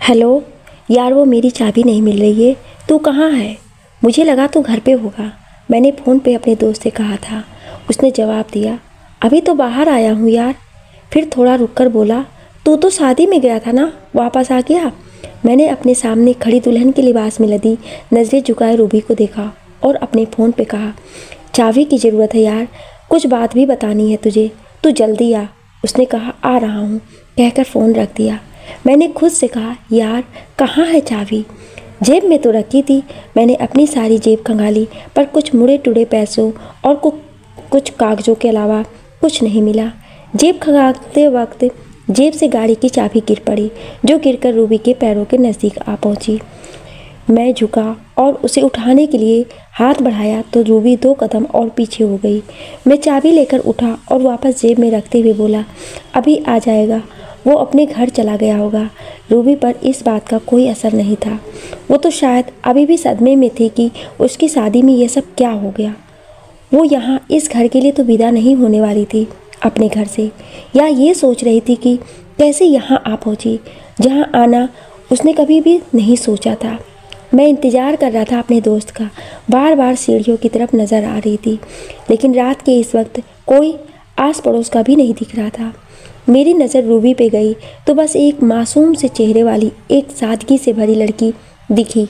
Hello यार, वो मेरी चाबी नहीं मिल रही है। तू कहाँ है? मुझे लगा तू घर पे होगा। मैंने फ़ोन पे अपने दोस्त से कहा था। उसने जवाब दिया, अभी तो बाहर आया हूँ यार। फिर थोड़ा रुककर बोला, तू तो शादी में गया था ना, वापस आ गया? मैंने अपने सामने खड़ी दुल्हन के लिबास में लदी नज़रें झुकाए रूबी को देखा और अपने फ़ोन पे कहा, चाबी की ज़रूरत है यार, कुछ बात भी बतानी है तुझे, तू जल्दी आ। उसने कहा, आ रहा हूँ कहकर फ़ोन रख दिया। मैंने खुद से कहा, यार कहाँ है चाबी? जेब में तो रखी थी। मैंने अपनी सारी जेब खंगाली पर कुछ मुड़े टुड़े पैसों और कुछ कागज़ों के अलावा कुछ नहीं मिला। जेब खंगालते वक्त जेब से गाड़ी की चाबी गिर पड़ी, जो गिरकर रूबी के पैरों के नज़दीक आ पहुंची। मैं झुका और उसे उठाने के लिए हाथ बढ़ाया तो रूबी 2 कदम और पीछे हो गई। मैं चाबी लेकर उठा और वापस जेब में रखते हुए बोला, अभी आ जाएगा, वो अपने घर चला गया होगा। रूबी पर इस बात का कोई असर नहीं था। वो तो शायद अभी भी सदमे में थी कि उसकी शादी में यह सब क्या हो गया। वो यहाँ इस घर के लिए तो विदा नहीं होने वाली थी अपने घर से, या ये सोच रही थी कि कैसे यहाँ आ पहुँची जहाँ आना उसने कभी भी नहीं सोचा था। मैं इंतज़ार कर रहा था अपने दोस्त का। बार बार सीढ़ियों की तरफ नज़र आ रही थी, लेकिन रात के इस वक्त कोई आस पड़ोस का भी नहीं दिख रहा था। मेरी नज़र रूबी पे गई तो बस एक मासूम से चेहरे वाली एक सादगी से भरी लड़की दिखी,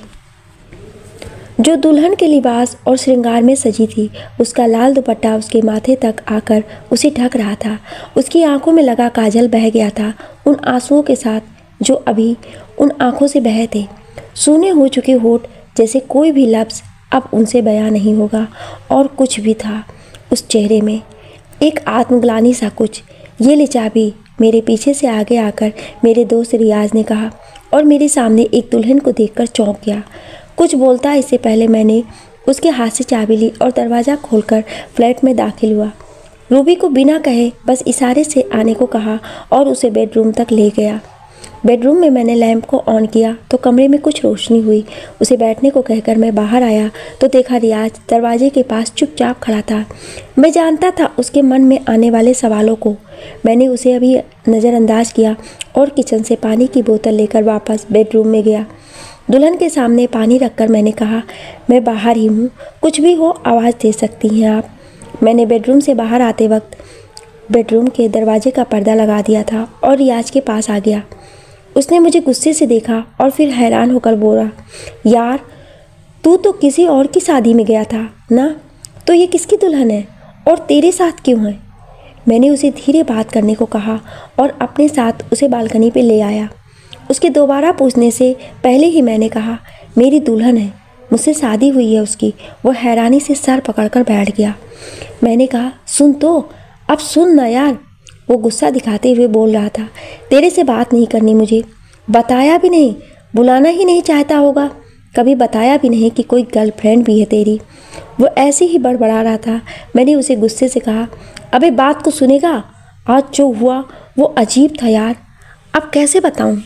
जो दुल्हन के लिबास और श्रृंगार में सजी थी। उसका लाल दुपट्टा उसके माथे तक आकर उसे ढक रहा था। उसकी आंखों में लगा काजल बह गया था उन आंसुओं के साथ जो अभी उन आंखों से बहे थे। सूने हो चुके होठ जैसे कोई भी लफ्ज़ अब उनसे बयां नहीं होगा। और कुछ भी था उस चेहरे में, एक आत्मग्लानि सा कुछ। ये ले चाबी, मेरे पीछे से आगे आकर मेरे दोस्त रियाज ने कहा और मेरे सामने एक दुल्हन को देखकर चौंक गया। कुछ बोलता इससे पहले मैंने उसके हाथ से चाबी ली और दरवाज़ा खोलकर फ्लैट में दाखिल हुआ। रूबी को बिना कहे बस इशारे से आने को कहा और उसे बेडरूम तक ले गया। बेडरूम में मैंने लैंप को ऑन किया तो कमरे में कुछ रोशनी हुई। उसे बैठने को कहकर मैं बाहर आया तो देखा रियाज दरवाजे के पास चुपचाप खड़ा था। मैं जानता था उसके मन में आने वाले सवालों को। मैंने उसे अभी नज़रअंदाज किया और किचन से पानी की बोतल लेकर वापस बेडरूम में गया। दुल्हन के सामने पानी रखकर मैंने कहा, मैं बाहर ही हूँ, कुछ भी हो आवाज़ दे सकती हैं आप। मैंने बेडरूम से बाहर आते वक्त बेडरूम के दरवाजे का पर्दा लगा दिया था और रियाज के पास आ गया। उसने मुझे गुस्से से देखा और फिर हैरान होकर बोला, यार तू तो किसी और की शादी में गया था ना, तो ये किसकी दुल्हन है और तेरे साथ क्यों है? मैंने उसे धीरे बात करने को कहा और अपने साथ उसे बालकनी पे ले आया। उसके दोबारा पूछने से पहले ही मैंने कहा, मेरी दुल्हन है, मुझसे शादी हुई है उसकी। वो हैरानी से सर पकड़कर बैठ गया। मैंने कहा, सुन तो, अब सुन ना यार। वो गुस्सा दिखाते हुए बोल रहा था, तेरे से बात नहीं करनी मुझे, बताया भी नहीं, बुलाना ही नहीं चाहता होगा, कभी बताया भी नहीं कि कोई गर्लफ्रेंड भी है तेरी। वो ऐसे ही बड़बड़ा रहा था। मैंने उसे गुस्से से कहा, अबे बात को सुनेगा, आज जो हुआ वो अजीब था यार, अब कैसे बताऊं?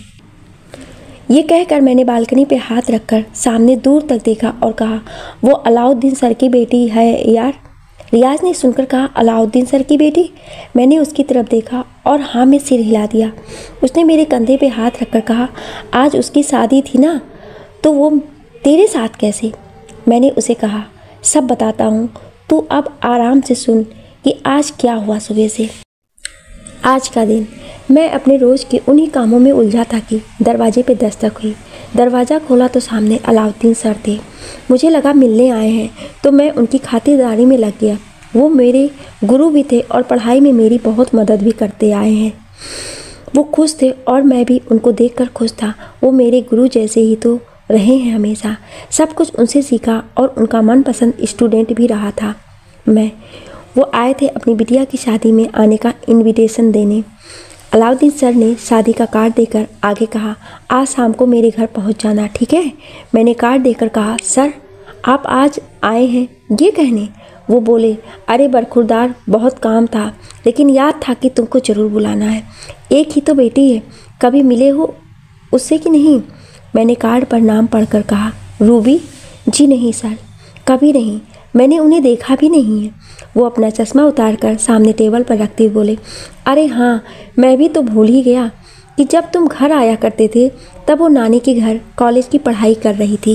ये कहकर मैंने बालकनी पे हाथ रखकर सामने दूर तक देखा और कहा, वो अलाउद्दीन सर की बेटी है यार। रियाज ने सुनकर कहा, अलाउद्दीन सर की बेटी? मैंने उसकी तरफ देखा और हाँ में सिर हिला दिया। उसने मेरे कंधे पे हाथ रखकर कहा, आज उसकी शादी थी ना, तो वो तेरे साथ कैसे? मैंने उसे कहा, सब बताता हूँ, तू अब आराम से सुन कि आज क्या हुआ। सुबह से आज का दिन मैं अपने रोज़ के उन्हीं कामों में उलझा था कि दरवाजे पे दस्तक हुई। दरवाज़ा खोला तो सामने अलाउद्दीन सर थे। मुझे लगा मिलने आए हैं तो मैं उनकी खातिरदारी में लग गया। वो मेरे गुरु भी थे और पढ़ाई में मेरी बहुत मदद भी करते आए हैं। वो खुश थे और मैं भी उनको देखकर खुश था। वो मेरे गुरु जैसे ही तो रहे हैं हमेशा। सब कुछ उनसे सीखा और उनका मनपसंद स्टूडेंट भी रहा था मैं। वो आए थे अपनी बिटिया की शादी में आने का इनविटेशन देने। अलाउद्दीन सर ने शादी का कार्ड देकर आगे कहा, आज शाम को मेरे घर पहुंच जाना, ठीक है? मैंने कार्ड देकर कहा, सर आप आज आए हैं ये कहने? वो बोले, अरे बरखुरदार, बहुत काम था लेकिन याद था कि तुमको ज़रूर बुलाना है। एक ही तो बेटी है, कभी मिले हो उससे कि नहीं? मैंने कार्ड पर नाम पढ़कर कहा, रूबी? जी नहीं सर, कभी नहीं, मैंने उन्हें देखा भी नहीं है। वो अपना चश्मा उतारकर सामने टेबल पर रखते हुए बोले, अरे हाँ, मैं भी तो भूल ही गया कि जब तुम घर आया करते थे तब वो नानी के घर कॉलेज की पढ़ाई कर रही थी।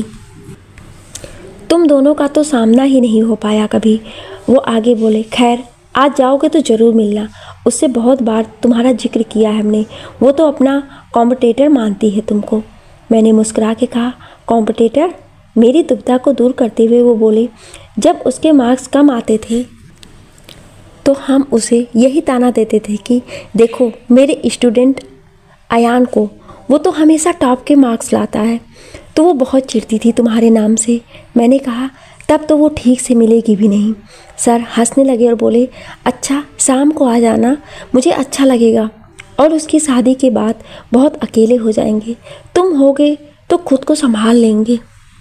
तुम दोनों का तो सामना ही नहीं हो पाया कभी। वो आगे बोले, खैर आज जाओगे तो ज़रूर मिलना, उससे बहुत बार तुम्हारा जिक्र किया है हमने, वो तो अपना कॉम्पिटिटर मानती है तुमको। मैंने मुस्कुरा के कहा, कॉम्पिटिटर? मेरी दुविधा को दूर करते हुए वो बोले, जब उसके मार्क्स कम आते थे तो हम उसे यही ताना देते थे कि देखो मेरे स्टूडेंट अयान को, वो तो हमेशा टॉप के मार्क्स लाता है। तो वो बहुत चिढ़ती थी तुम्हारे नाम से। मैंने कहा, तब तो वो ठीक से मिलेगी भी नहीं। सर हंसने लगे और बोले, अच्छा शाम को आ जाना, मुझे अच्छा लगेगा, और उसकी शादी के बाद बहुत अकेले हो जाएंगे, तुम होगे तो खुद को संभाल लेंगे।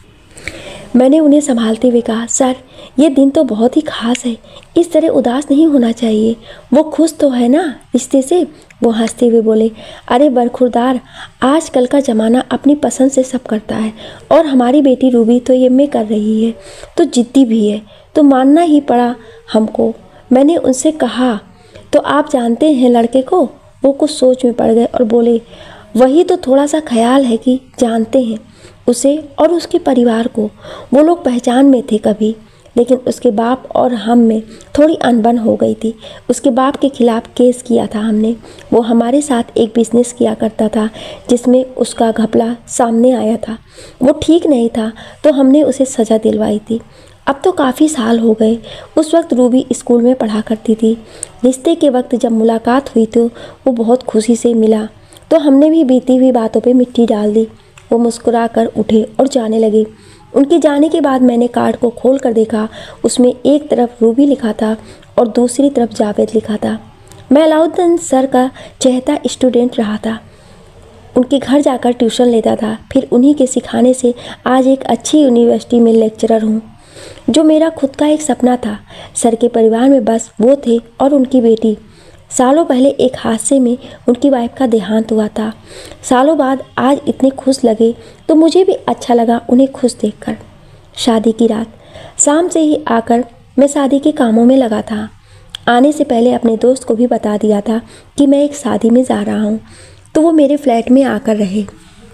मैंने उन्हें संभालते हुए कहा, सर ये दिन तो बहुत ही खास है, इस तरह उदास नहीं होना चाहिए, वो खुश तो है ना रिश्ते से। वो हंसते हुए बोले, अरे बरखुरदार, आजकल का ज़माना अपनी पसंद से सब करता है, और हमारी बेटी रूबी तो एमए कर रही है, तो जिद्दी भी है, तो मानना ही पड़ा हमको। मैंने उनसे कहा, तो आप जानते हैं लड़के को? वो कुछ सोच में पड़ गए और बोले, वही तो थोड़ा सा ख्याल है कि जानते हैं उसे और उसके परिवार को। वो लोग पहचान में थे कभी, लेकिन उसके बाप और हम में थोड़ी अनबन हो गई थी। उसके बाप के खिलाफ केस किया था हमने। वो हमारे साथ एक बिजनेस किया करता था जिसमें उसका घपला सामने आया था। वो ठीक नहीं था तो हमने उसे सज़ा दिलवाई थी। अब तो काफ़ी साल हो गए। उस वक्त रूबी स्कूल में पढ़ा करती थी। रिश्ते के वक्त जब मुलाकात हुई तो वो बहुत खुशी से मिला, तो हमने भी बीती हुई बातों पे मिट्टी डाल दी। वो मुस्कुरा कर उठे और जाने लगे। उनके जाने के बाद मैंने कार्ड को खोल कर देखा। उसमें एक तरफ रूबी लिखा था और दूसरी तरफ जावेद लिखा था। मैं अलाउद्दीन सर का चहेता स्टूडेंट रहा था। उनके घर जाकर ट्यूशन लेता था, फिर उन्हीं के सिखाने से आज एक अच्छी यूनिवर्सिटी में लेक्चरर हूँ, जो मेरा खुद का एक सपना था। सर के परिवार में बस वो थे और उनकी बेटी। सालों पहले एक हादसे में उनकी वाइफ का देहांत हुआ था। सालों बाद आज इतने खुश लगे तो मुझे भी अच्छा लगा उन्हें खुश देखकर। शादी की रात शाम से ही आकर मैं शादी के कामों में लगा था। आने से पहले अपने दोस्त को भी बता दिया था कि मैं एक शादी में जा रहा हूँ, तो वो मेरे फ्लैट में आकर रहे।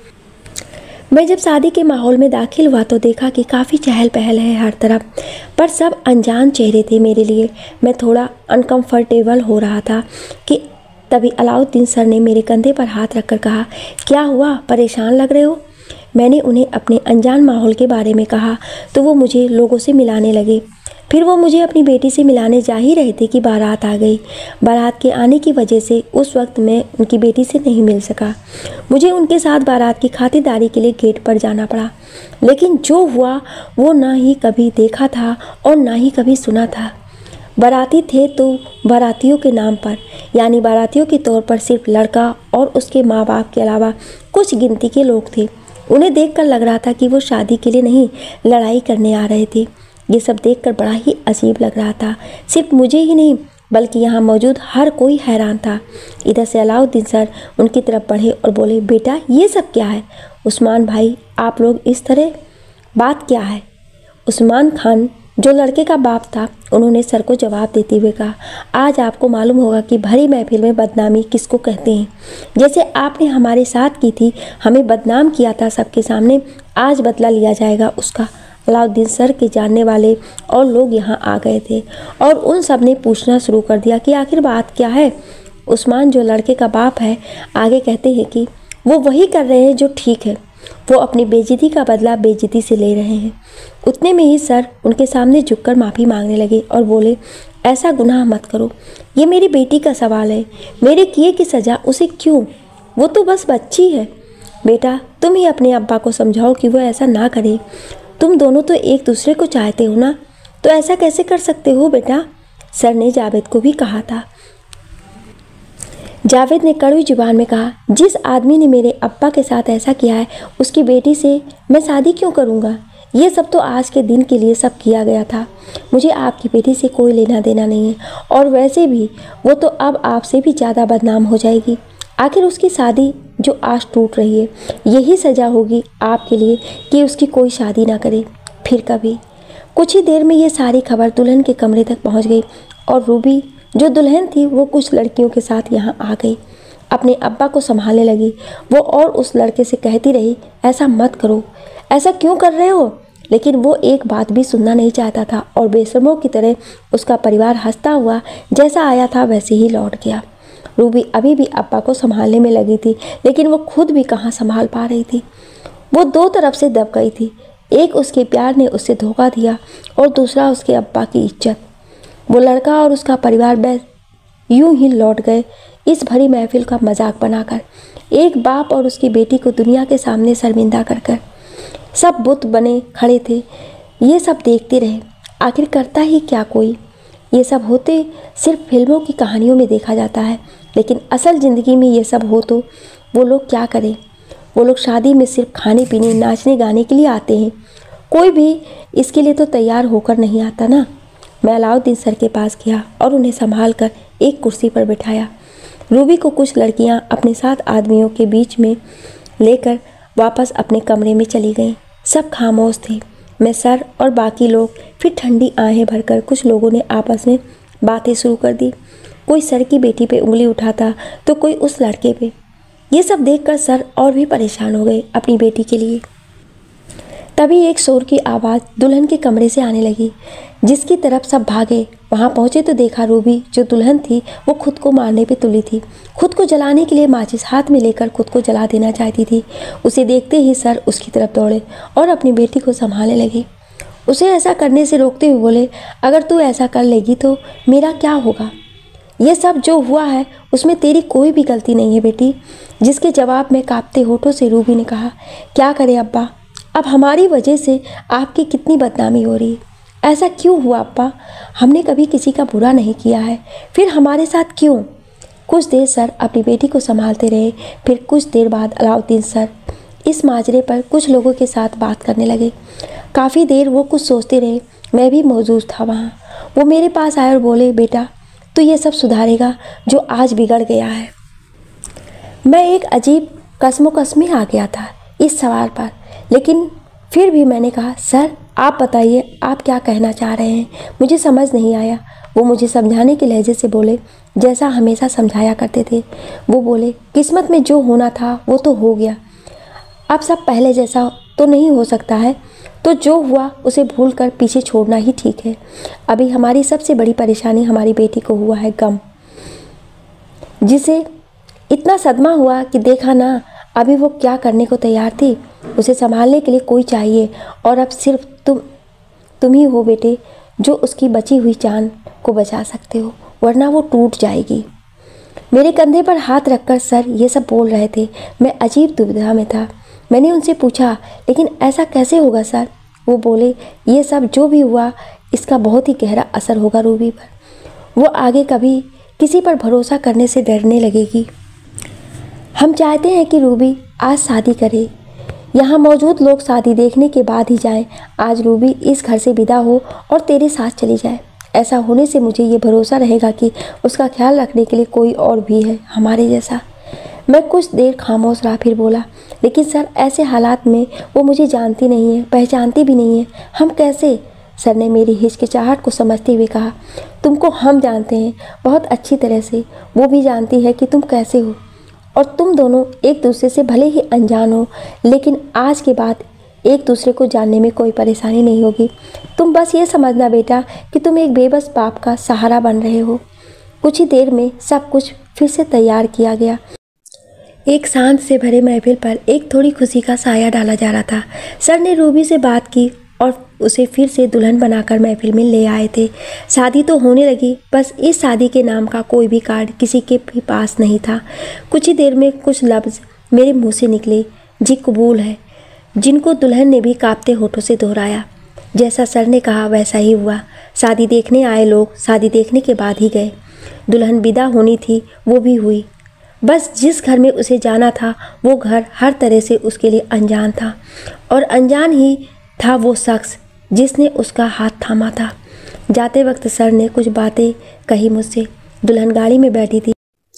मैं जब शादी के माहौल में दाखिल हुआ तो देखा कि काफ़ी चहल पहल है हर तरफ, पर सब अनजान चेहरे थे मेरे लिए। मैं थोड़ा अनकंफर्टेबल हो रहा था कि तभी अलाउद्दीन सर ने मेरे कंधे पर हाथ रखकर कहा, क्या हुआ, परेशान लग रहे हो? मैंने उन्हें अपने अनजान माहौल के बारे में कहा तो वो मुझे लोगों से मिलाने लगे। फिर वो मुझे अपनी बेटी से मिलाने जा ही रहे थे कि बारात आ गई। बारात के आने की वजह से उस वक्त मैं उनकी बेटी से नहीं मिल सका। मुझे उनके साथ बारात की खातिरदारी के लिए गेट पर जाना पड़ा। लेकिन जो हुआ वो ना ही कभी देखा था और ना ही कभी सुना था। बाराती थे तो बारातियों के नाम पर, यानी बारातियों के तौर पर सिर्फ लड़का और उसके माँ बाप के अलावा कुछ गिनती के लोग थे। उन्हें देखकर लग रहा था कि वो शादी के लिए नहीं, लड़ाई करने आ रहे थे। ये सब देखकर बड़ा ही अजीब लग रहा था। सिर्फ मुझे ही नहीं बल्कि यहाँ मौजूद हर कोई हैरान था। इधर से अलाउद्दीन सर उनकी तरफ बढ़े और बोले, बेटा ये सब क्या है? उस्मान भाई, आप लोग इस तरह, बात क्या है? उस्मान खान जो लड़के का बाप था, उन्होंने सर को जवाब देते हुए कहा, आज आपको मालूम होगा कि भरी महफिल में बदनामी किसको कहते हैं। जैसे आपने हमारे साथ की थी, हमें बदनाम किया था सबके सामने, आज बदला लिया जाएगा उसका। अलाउद्दीन सर के जानने वाले और लोग यहाँ आ गए थे और उन सब ने पूछना शुरू कर दिया कि आखिर बात क्या है। उस्मान जो लड़के का बाप है आगे कहते हैं कि वो वही कर रहे हैं जो ठीक है, वो अपनी बेइज्जती का बदला बेइज्जती से ले रहे हैं। उतने में ही सर उनके सामने झुककर माफ़ी मांगने लगे और बोले, ऐसा गुनाह मत करो, ये मेरी बेटी का सवाल है, मेरे किए की सज़ा उसे क्यों? वो तो बस बच्ची है। बेटा तुम ही अपने अब्बा को समझाओ कि वो ऐसा ना करे। तुम दोनों तो एक दूसरे को चाहते हो ना, तो ऐसा कैसे कर सकते हो बेटा? सर ने जावेद को भी कहा था। जावेद ने कड़वी जुबान में कहा, जिस आदमी ने मेरे अब्बा के साथ ऐसा किया है उसकी बेटी से मैं शादी क्यों करूँगा? ये सब तो आज के दिन के लिए सब किया गया था। मुझे आपकी बेटी से कोई लेना देना नहीं है, और वैसे भी वो तो अब आपसे भी ज़्यादा बदनाम हो जाएगी। आखिर उसकी शादी जो आज टूट रही है, यही सज़ा होगी आपके लिए कि उसकी कोई शादी ना करे फिर कभी। कुछ ही देर में ये सारी खबर दुल्हन के कमरे तक पहुंच गई और रूबी जो दुल्हन थी वो कुछ लड़कियों के साथ यहाँ आ गई। अपने अब्बा को संभालने लगी। वो और उस लड़के से कहती रही, ऐसा मत करो, ऐसा क्यों कर रहे हो? लेकिन वो एक बात भी सुनना नहीं चाहता था और बेशर्मों की तरह उसका परिवार हंसता हुआ जैसा आया था वैसे ही लौट गया। रूबी अभी भी अब्बा को संभालने में लगी थी, लेकिन वो खुद भी कहाँ संभाल पा रही थी। वो दो तरफ से दब गई थी। एक उसके प्यार ने उसे धोखा दिया और दूसरा उसके अब्बा की इज्जत। वो लड़का और उसका परिवार बस यूं ही लौट गए इस भरी महफिल का मजाक बनाकर, एक बाप और उसकी बेटी को दुनिया के सामने शर्मिंदा कर कर। सब बुत बने खड़े थे, ये सब देखते रहे। आखिर करता ही क्या कोई? ये सब होते सिर्फ फिल्मों की कहानियों में देखा जाता है, लेकिन असल ज़िंदगी में ये सब हो तो वो लोग क्या करें? वो लोग शादी में सिर्फ खाने पीने नाचने गाने के लिए आते हैं। कोई भी इसके लिए तो तैयार होकर नहीं आता ना। मैं अलाउद्दीन सर के पास गया और उन्हें संभाल कर एक कुर्सी पर बिठाया। रूबी को कुछ लड़कियां अपने साथ आदमियों के बीच में लेकर वापस अपने कमरे में चली गईं। सब खामोश थे। मैं, सर और बाकी लोग। फिर ठंडी आहें भरकर कुछ लोगों ने आपस में बातें शुरू कर दी। कोई सर की बेटी पे उंगली उठाता तो कोई उस लड़के पे। ये सब देखकर सर और भी परेशान हो गए अपनी बेटी के लिए। तभी एक शोर की आवाज़ दुल्हन के कमरे से आने लगी, जिसकी तरफ सब भागे। वहां पहुंचे तो देखा रूबी जो दुल्हन थी वो खुद को मारने पे तुली थी। खुद को जलाने के लिए माचिस हाथ में लेकर खुद को जला देना चाहती थी। उसे देखते ही सर उसकी तरफ दौड़े और अपनी बेटी को संभालने लगे। उसे ऐसा करने से रोकते हुए बोले, अगर तू ऐसा कर लेगी तो मेरा क्या होगा? ये सब जो हुआ है उसमें तेरी कोई भी गलती नहीं है बेटी। जिसके जवाब में कांपते होठों से रूबी ने कहा, क्या करे अब्बा, अब हमारी वजह से आपकी कितनी बदनामी हो रही है। ऐसा क्यों हुआ अब्बा? हमने कभी किसी का बुरा नहीं किया है, फिर हमारे साथ क्यों? कुछ देर सर अपनी बेटी को संभालते रहे। फिर कुछ देर बाद अलाउद्दीन सर इस माजरे पर कुछ लोगों के साथ बात करने लगे। काफ़ी देर वो कुछ सोचते रहे। मैं भी मौजूद था वहाँ। वो मेरे पास आए और बोले, बेटा तो ये सब सुधारेगा जो आज बिगड़ गया है। मैं एक अजीब कसमोकस में आ गया था इस सवाल पर, लेकिन फिर भी मैंने कहा, सर आप बताइए आप क्या कहना चाह रहे हैं? मुझे समझ नहीं आया। वो मुझे समझाने के लहजे से बोले जैसा हमेशा समझाया करते थे। वो बोले, किस्मत में जो होना था वो तो हो गया, अब सब पहले जैसा तो नहीं हो सकता है, तो जो हुआ उसे भूल कर पीछे छोड़ना ही ठीक है। अभी हमारी सबसे बड़ी परेशानी हमारी बेटी को हुआ है गम, जिसे इतना सदमा हुआ कि देखा ना अभी वो क्या करने को तैयार थी। उसे संभालने के लिए कोई चाहिए और अब सिर्फ तुम ही हो बेटे जो उसकी बची हुई जान को बचा सकते हो, वरना वो टूट जाएगी। मेरे कंधे पर हाथ रखकर सर ये सब बोल रहे थे। मैं अजीब दुविधा में था। मैंने उनसे पूछा, लेकिन ऐसा कैसे होगा सर? वो बोले, ये सब जो भी हुआ इसका बहुत ही गहरा असर होगा रूबी पर। वो आगे कभी किसी पर भरोसा करने से डरने लगेगी। हम चाहते हैं कि रूबी आज शादी करे। यहाँ मौजूद लोग शादी देखने के बाद ही जाएं। आज रूबी इस घर से विदा हो और तेरे साथ चली जाए। ऐसा होने से मुझे ये भरोसा रहेगा कि उसका ख्याल रखने के लिए कोई और भी है हमारे जैसा। मैं कुछ देर खामोश रहा, फिर बोला, लेकिन सर ऐसे हालात में वो मुझे जानती नहीं है, पहचानती भी नहीं है, हम कैसे? सर ने मेरी हिचकिचाहट को समझते हुए कहा, तुमको हम जानते हैं बहुत अच्छी तरह से। वो भी जानती है कि तुम कैसे हो और तुम दोनों एक दूसरे से भले ही अनजान हो, लेकिन आज के बाद एक दूसरे को जानने में कोई परेशानी नहीं होगी। तुम बस ये समझना बेटा कि तुम एक बेबस बाप का सहारा बन रहे हो। कुछ ही देर में सब कुछ फिर से तैयार किया गया। एक शांत से भरे महफिल पर एक थोड़ी खुशी का साया डाला जा रहा था। सर ने रूबी से बात की और उसे फिर से दुल्हन बनाकर महफिल में ले आए थे। शादी तो होने लगी, बस इस शादी के नाम का कोई भी कार्ड किसी के भी पास नहीं था। कुछ ही देर में कुछ लफ्ज़ मेरे मुंह से निकले, जी कबूल है, जिनको दुल्हन ने भी कांपते होठों से दोहराया। जैसा सर ने कहा वैसा ही हुआ। शादी देखने आए लोग शादी देखने के बाद ही गए। दुल्हन विदा होनी थी, वो भी हुई। बस जिस घर में उसे जाना था वो घर हर तरह से उसके लिए अनजान था, और अनजान ही था वो शख्स जिसने उसका हाथ थामा था। जाते वक्त सर ने कुछ बातें कही मुझसे। दुल्हन गाड़ी में बैठी थी।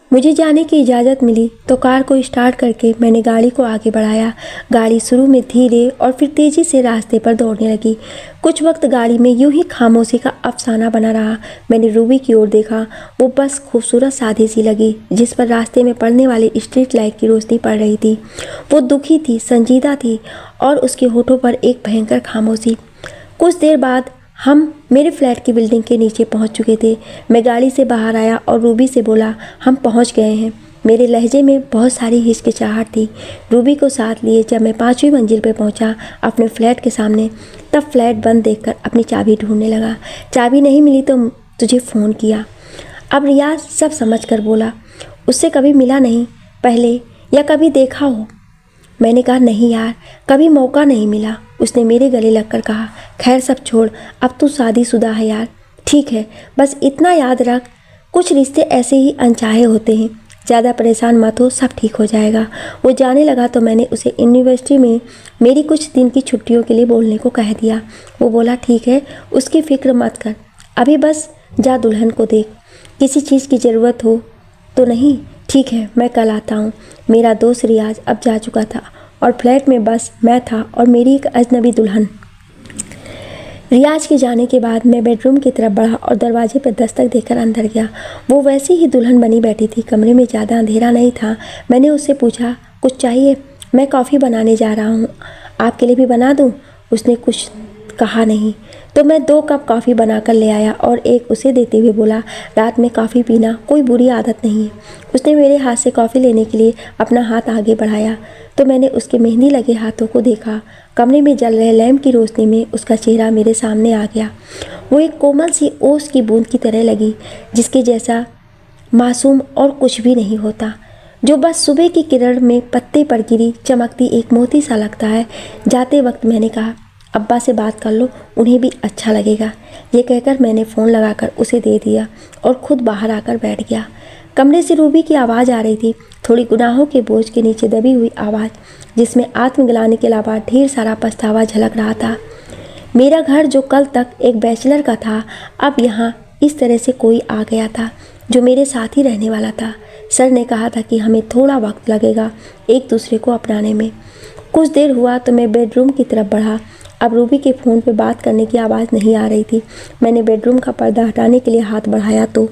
मुझे जाने की इजाज़त मिली तो कार को स्टार्ट करके मैंने गाड़ी को आगे बढ़ाया। गाड़ी शुरू में धीरे और फिर तेज़ी से रास्ते पर दौड़ने लगी। कुछ वक्त गाड़ी में यूं ही खामोशी का अफसाना बना रहा। मैंने रूबी की ओर देखा। वो बस खूबसूरत सादी सी लगी, जिस पर रास्ते में पड़ने वाली स्ट्रीट लाइट की रोशनी पड़ रही थी। वो दुखी थी, संजीदा थी और उसके होठों पर एक भयंकर खामोशी। कुछ देर बाद हम मेरे फ्लैट की बिल्डिंग के नीचे पहुंच चुके थे। मैं गाड़ी से बाहर आया और रूबी से बोला, हम पहुंच गए हैं। मेरे लहजे में बहुत सारी हिचकिचाहट थी। रूबी को साथ लिए जब मैं 5वीं मंजिल पर पहुंचा अपने फ्लैट के सामने, तब फ्लैट बंद देखकर अपनी चाबी ढूंढने लगा। चाबी नहीं मिली तो तुझे फ़ोन किया। अब रियाज सब समझ कर बोला, उससे कभी मिला नहीं पहले या कभी देखा हो? मैंने कहा, नहीं यार, कभी मौका नहीं मिला। उसने मेरे गले लगकर कहा, खैर सब छोड़, अब तू शादीशुदा है यार। ठीक है, बस इतना याद रख, कुछ रिश्ते ऐसे ही अनचाहे होते हैं। ज़्यादा परेशान मत हो, सब ठीक हो जाएगा। वो जाने लगा तो मैंने उसे यूनिवर्सिटी में मेरी कुछ दिन की छुट्टियों के लिए बोलने को कह दिया। वो बोला, ठीक है, उसकी फ़िक्र मत कर, अभी बस जा दुल्हन को देख। किसी चीज़ की ज़रूरत हो तो नहीं? ठीक है, मैं कल आता हूँ। मेरा दोस्त रियाज अब जा चुका था और फ्लैट में बस मैं था और मेरी एक अजनबी दुल्हन। रियाज के जाने के बाद मैं बेडरूम की तरफ बढ़ा और दरवाजे पर दस्तक देकर अंदर गया। वो वैसी ही दुल्हन बनी बैठी थी। कमरे में ज़्यादा अंधेरा नहीं था। मैंने उससे पूछा, कुछ चाहिए? मैं कॉफ़ी बनाने जा रहा हूँ, आपके लिए भी बना दूँ? उसने कुछ कहा नहीं तो मैं 2 कप कॉफ़ी बनाकर ले आया और एक उसे देते हुए बोला, रात में कॉफ़ी पीना कोई बुरी आदत नहीं है। उसने मेरे हाथ से कॉफ़ी लेने के लिए अपना हाथ आगे बढ़ाया तो मैंने उसके मेहंदी लगे हाथों को देखा। कमरे में जल रहे लैंप की रोशनी में उसका चेहरा मेरे सामने आ गया। वो एक कोमल सी ओस की बूंद की तरह लगी, जिसके जैसा मासूम और कुछ भी नहीं होता, जो बस सुबह की किरण में पत्ते पर गिरी चमकती एक मोती सा लगता है। जाते वक्त मैंने कहा, अब्बा से बात कर लो, उन्हें भी अच्छा लगेगा। ये कहकर मैंने फ़ोन लगाकर उसे दे दिया और खुद बाहर आकर बैठ गया। कमरे से रूबी की आवाज़ आ रही थी, थोड़ी गुनाहों के बोझ के नीचे दबी हुई आवाज़, जिसमें आत्मग्लानि के अलावा ढेर सारा पछतावा झलक रहा था। मेरा घर जो कल तक एक बैचलर का था, अब यहाँ इस तरह से कोई आ गया था जो मेरे साथ ही रहने वाला था। सर ने कहा था कि हमें थोड़ा वक्त लगेगा एक दूसरे को अपनाने में। कुछ देर हुआ तो मैं बेडरूम की तरफ बढ़ा। अब रूबी के फ़ोन पे बात करने की आवाज़ नहीं आ रही थी। मैंने बेडरूम का पर्दा हटाने के लिए हाथ बढ़ाया तो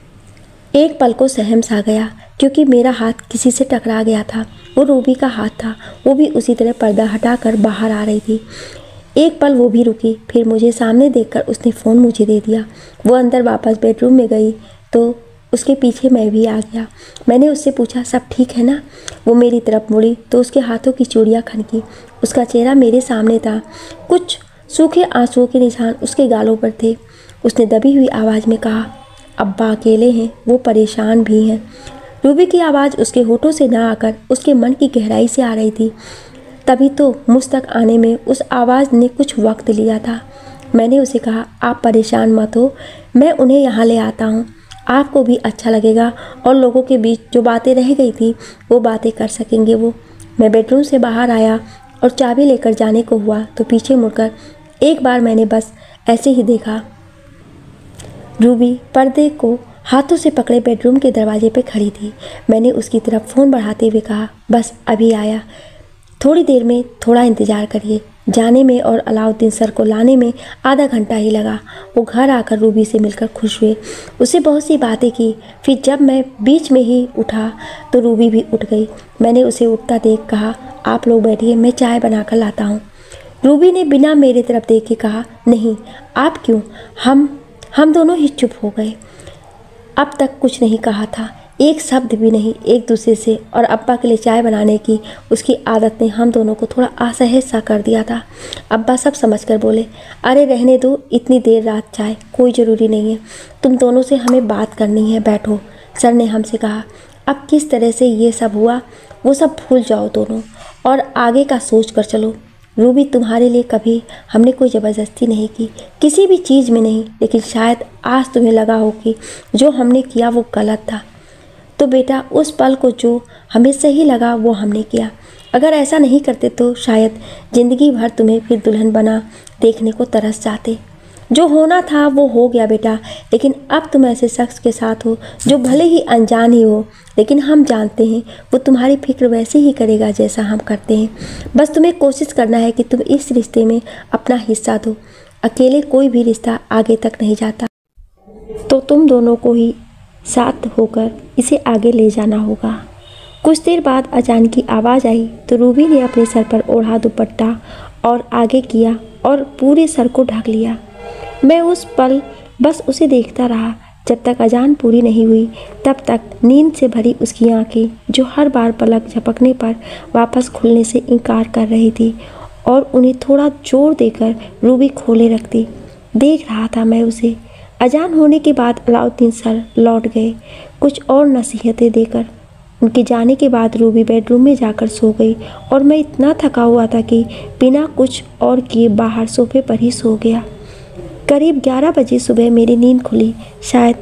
एक पल को सहम सा गया, क्योंकि मेरा हाथ किसी से टकरा गया था। वो रूबी का हाथ था। वो भी उसी तरह पर्दा हटाकर बाहर आ रही थी। एक पल वो भी रुकी, फिर मुझे सामने देखकर उसने फ़ोन मुझे दे दिया। वो अंदर वापस बेडरूम में गई तो उसके पीछे मैं भी आ गया। मैंने उससे पूछा, सब ठीक है ना? वो मेरी तरफ मुड़ी तो उसके हाथों की चूड़ियाँ खनकी। उसका चेहरा मेरे सामने था। कुछ सूखे आंसुओं के निशान उसके गालों पर थे। उसने दबी हुई आवाज़ में कहा, अब्बा अकेले हैं, वो परेशान भी हैं। रूबी की आवाज़ उसके होठों से ना आकर उसके मन की गहराई से आ रही थी। तभी तो मुझ तक आने में उस आवाज़ ने कुछ वक्त लिया था। मैंने उसे कहा, आप परेशान मत हो, मैं उन्हें यहाँ ले आता हूँ। आपको भी अच्छा लगेगा और लोगों के बीच जो बातें रह गई थी वो बातें कर सकेंगे वो। मैं बेडरूम से बाहर आया और चाबी लेकर जाने को हुआ तो पीछे मुड़कर एक बार मैंने बस ऐसे ही देखा। रूबी पर्दे को हाथों से पकड़े बेडरूम के दरवाजे पे खड़ी थी। मैंने उसकी तरफ फ़ोन बढ़ाते हुए कहा, बस अभी आया, थोड़ी देर में थोड़ा इंतज़ार करिए। जाने में और अलाउद्दीन सर को लाने में आधा घंटा ही लगा। वो घर आकर रूबी से मिलकर खुश हुए, उससे बहुत सी बातें की। फिर जब मैं बीच में ही उठा तो रूबी भी उठ गई। मैंने उसे उठता देख कहा, आप लोग बैठिए, मैं चाय बनाकर लाता हूँ। रूबी ने बिना मेरी तरफ देखे कहा, नहीं, आप क्यों? हम दोनों ही चुप हो गए। अब तक कुछ नहीं कहा था, एक शब्द भी नहीं एक दूसरे से, और अब्बा के लिए चाय बनाने की उसकी आदत ने हम दोनों को थोड़ा असहज सा कर दिया था। अब्बा सब समझकर बोले, अरे रहने दो, इतनी देर रात चाय कोई ज़रूरी नहीं है, तुम दोनों से हमें बात करनी है, बैठो। सर ने हमसे कहा, अब किस तरह से ये सब हुआ वो सब भूल जाओ दोनों और आगे का सोच कर चलो। रूबी, तुम्हारे लिए कभी हमने कोई ज़बरदस्ती नहीं की, किसी भी चीज़ में नहीं, लेकिन शायद आज तुम्हें लगा हो कि जो हमने किया वो गलत था। तो बेटा, उस पल को जो हमें सही लगा वो हमने किया। अगर ऐसा नहीं करते तो शायद ज़िंदगी भर तुम्हें फिर दुल्हन बना देखने को तरस जाते। जो होना था वो हो गया बेटा, लेकिन अब तुम ऐसे शख्स के साथ हो जो भले ही अनजान ही हो, लेकिन हम जानते हैं वो तुम्हारी फिक्र वैसे ही करेगा जैसा हम करते हैं। बस तुम्हें कोशिश करना है कि तुम इस रिश्ते में अपना हिस्सा दो। अकेले कोई भी रिश्ता आगे तक नहीं जाता, तो तुम दोनों को ही साथ होकर इसे आगे ले जाना होगा। कुछ देर बाद अचानक की आवाज़ आई तो रूबी ने अपने सर पर ओढ़ा दुपट्टा और आगे किया और पूरे सर को ढक लिया। मैं उस पल बस उसे देखता रहा। जब तक अजान पूरी नहीं हुई तब तक नींद से भरी उसकी आंखें, जो हर बार पलक झपकने पर वापस खुलने से इनकार कर रही थी और उन्हें थोड़ा जोर देकर रूबी खोले रखती, देख रहा था मैं उसे। अजान होने के बाद अलाउद्दीन सर लौट गए, कुछ और नसीहतें देकर। उनके जाने के बाद रूबी बेडरूम में जाकर सो गई और मैं इतना थका हुआ था कि बिना कुछ और किए बाहर सोफे पर ही सो गया। करीब 11 बजे सुबह मेरी नींद खुली। शायद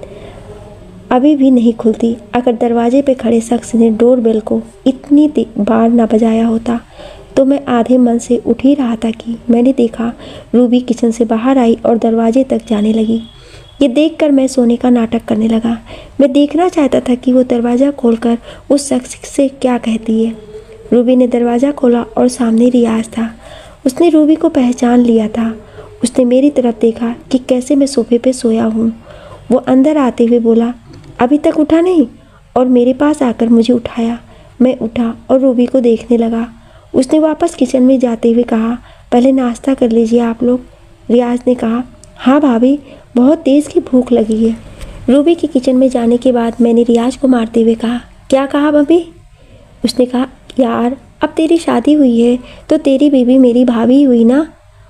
अभी भी नहीं खुलती अगर दरवाजे पे खड़े शख्स ने डोरबेल को इतनी बार ना बजाया होता। तो मैं आधे मन से उठ ही रहा था कि मैंने देखा रूबी किचन से बाहर आई और दरवाजे तक जाने लगी। ये देखकर मैं सोने का नाटक करने लगा। मैं देखना चाहता था कि वो दरवाज़ा खोलकर उस शख्स से क्या कहती है। रूबी ने दरवाज़ा खोला और सामने रियाज था। उसने रूबी को पहचान लिया था। उसने मेरी तरफ देखा कि कैसे मैं सोफे पे सोया हूँ। वो अंदर आते हुए बोला, अभी तक उठा नहीं, और मेरे पास आकर मुझे उठाया। मैं उठा और रूबी को देखने लगा। उसने वापस किचन में जाते हुए कहा, पहले नाश्ता कर लीजिए आप लोग। रियाज ने कहा, हाँ भाभी, बहुत तेज़ की भूख लगी है। रूबी के किचन में जाने के बाद मैंने रियाज को मारते हुए कहा, क्या कहा भाभी? उसने कहा, यार अब तेरी शादी हुई है तो तेरी बीवी मेरी भाभी हुई ना।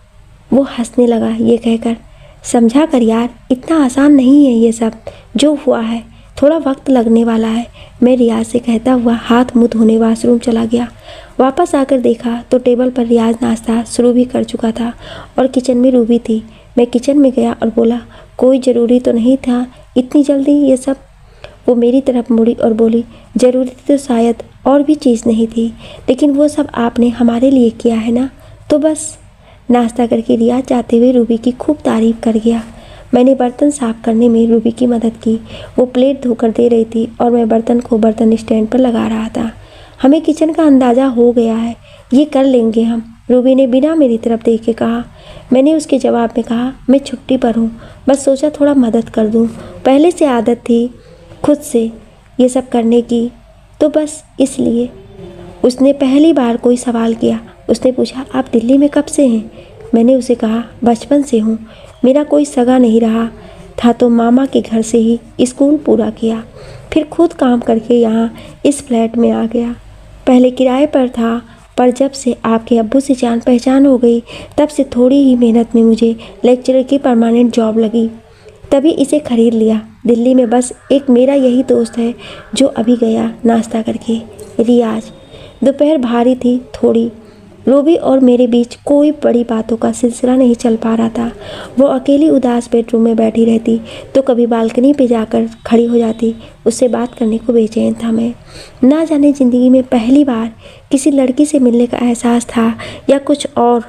वो हंसने लगा ये कहकर, समझा कर यार, इतना आसान नहीं है ये सब। जो हुआ है थोड़ा वक्त लगने वाला है। मैं रियाज से कहता हुआ हाथ मुंह धोने वॉशरूम चला गया। वापस आकर देखा तो टेबल पर रियाज नाश्ता शुरू भी कर चुका था और किचन में रूबी थी। मैं किचन में गया और बोला, कोई ज़रूरी तो नहीं था इतनी जल्दी ये सब? वो मेरी तरफ मुड़ी और बोली, ज़रूरी तो शायद और भी चीज़ नहीं थी, लेकिन वो सब आपने हमारे लिए किया है ना, तो बस। नाश्ता करके रियाज जाते हुए रूबी की खूब तारीफ़ कर गया। मैंने बर्तन साफ़ करने में रूबी की मदद की। वो प्लेट धोकर दे रही थी और मैं बर्तन को बर्तन स्टैंड पर लगा रहा था। हमें किचन का अंदाज़ा हो गया है, ये कर लेंगे हम, रूबी ने बिना मेरी तरफ देख के कहा। मैंने उसके जवाब में कहा, मैं छुट्टी पर हूँ, बस सोचा थोड़ा मदद कर दूँ। पहले से आदत थी खुद से ये सब करने की, तो बस इसलिए। उसने पहली बार कोई सवाल किया। उसने पूछा, आप दिल्ली में कब से हैं? मैंने उसे कहा, बचपन से हूँ। मेरा कोई सगा नहीं रहा था तो मामा के घर से ही स्कूल पूरा किया, फिर खुद काम करके यहाँ इस फ्लैट में आ गया। पहले किराए पर था, पर जब से आपके अब्बू से जान पहचान हो गई तब से थोड़ी ही मेहनत में मुझे लेक्चरर की परमानेंट जॉब लगी, तभी इसे खरीद लिया। दिल्ली में बस एक मेरा यही दोस्त है जो अभी गया नाश्ता करके, रियाज। दोपहर भारी थी थोड़ी। रूबी और मेरे बीच कोई बड़ी बातों का सिलसिला नहीं चल पा रहा था। वो अकेली उदास बेडरूम में बैठी रहती तो कभी बालकनी पे जाकर खड़ी हो जाती। उससे बात करने को बेचैन था मैं। ना जाने ज़िंदगी में पहली बार किसी लड़की से मिलने का एहसास था या कुछ और,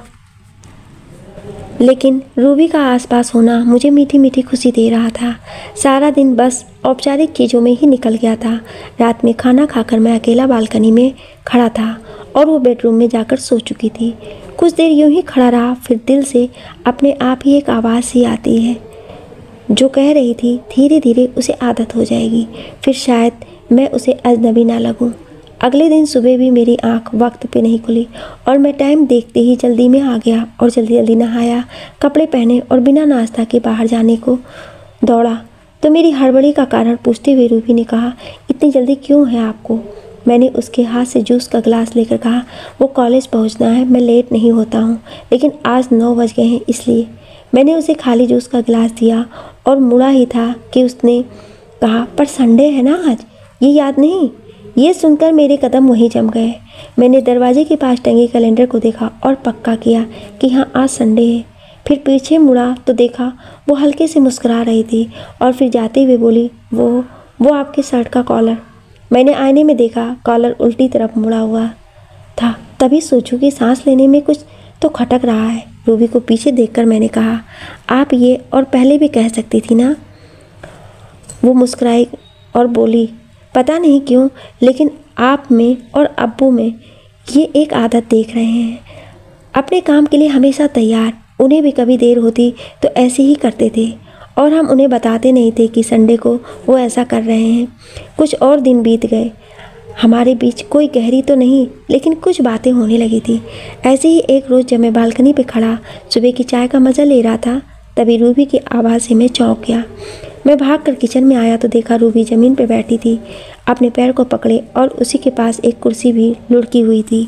लेकिन रूबी का आसपास होना मुझे मीठी मीठी खुशी दे रहा था। सारा दिन बस औपचारिक चीज़ों में ही निकल गया था। रात में खाना खाकर मैं अकेला बालकनी में खड़ा था और वो बेडरूम में जाकर सो चुकी थी। कुछ देर यूं ही खड़ा रहा, फिर दिल से अपने आप ही एक आवाज़ सी आती है जो कह रही थी धीरे धीरे उसे आदत हो जाएगी, फिर शायद मैं उसे अजनबी ना लगूं। अगले दिन सुबह भी मेरी आंख वक्त पे नहीं खुली और मैं टाइम देखते ही जल्दी में आ गया और जल्दी जल्दी नहाया, कपड़े पहने और बिना नाश्ता के बाहर जाने को दौड़ा। तो मेरी हड़बड़ी का कारण पूछते हुए रूबी ने कहा, इतनी जल्दी क्यों है आपको? मैंने उसके हाथ से जूस का गिलास लेकर कहा, वो कॉलेज पहुंचना है, मैं लेट नहीं होता हूं, लेकिन आज 9 बज गए हैं इसलिए। मैंने उसे खाली जूस का गिलास दिया और मुड़ा ही था कि उसने कहा, पर संडे है ना आज, ये याद नहीं? ये सुनकर मेरे कदम वहीं जम गए। मैंने दरवाजे के पास टंगे कैलेंडर को देखा और पक्का किया कि हाँ आज संडे है। फिर पीछे मुड़ा तो देखा वो हल्के से मुस्कुरा रही थी और फिर जाते हुए बोली, वो आपके शर्ट का कॉलर। मैंने आईने में देखा, कॉलर उल्टी तरफ मुड़ा हुआ था। तभी सोचूं कि सांस लेने में कुछ तो खटक रहा है। रूबी को पीछे देखकर मैंने कहा, आप ये और पहले भी कह सकती थी ना। वो मुस्कुराई और बोली, पता नहीं क्यों, लेकिन आप में और अब्बू में ये एक आदत देख रहे हैं, अपने काम के लिए हमेशा तैयार। उन्हें भी कभी देर होती तो ऐसे ही करते थे और हम उन्हें बताते नहीं थे कि संडे को वो ऐसा कर रहे हैं। कुछ और दिन बीत गए, हमारे बीच कोई गहरी तो नहीं, लेकिन कुछ बातें होने लगी थी। ऐसे ही एक रोज़ जब मैं बालकनी पे खड़ा सुबह की चाय का मज़ा ले रहा था, तभी रूबी की आवाज़ से मैं चौंक गया। मैं भागकर किचन में आया तो देखा रूबी ज़मीन पर बैठी थी, अपने पैर को पकड़े, और उसी के पास एक कुर्सी भी लुढ़की हुई थी।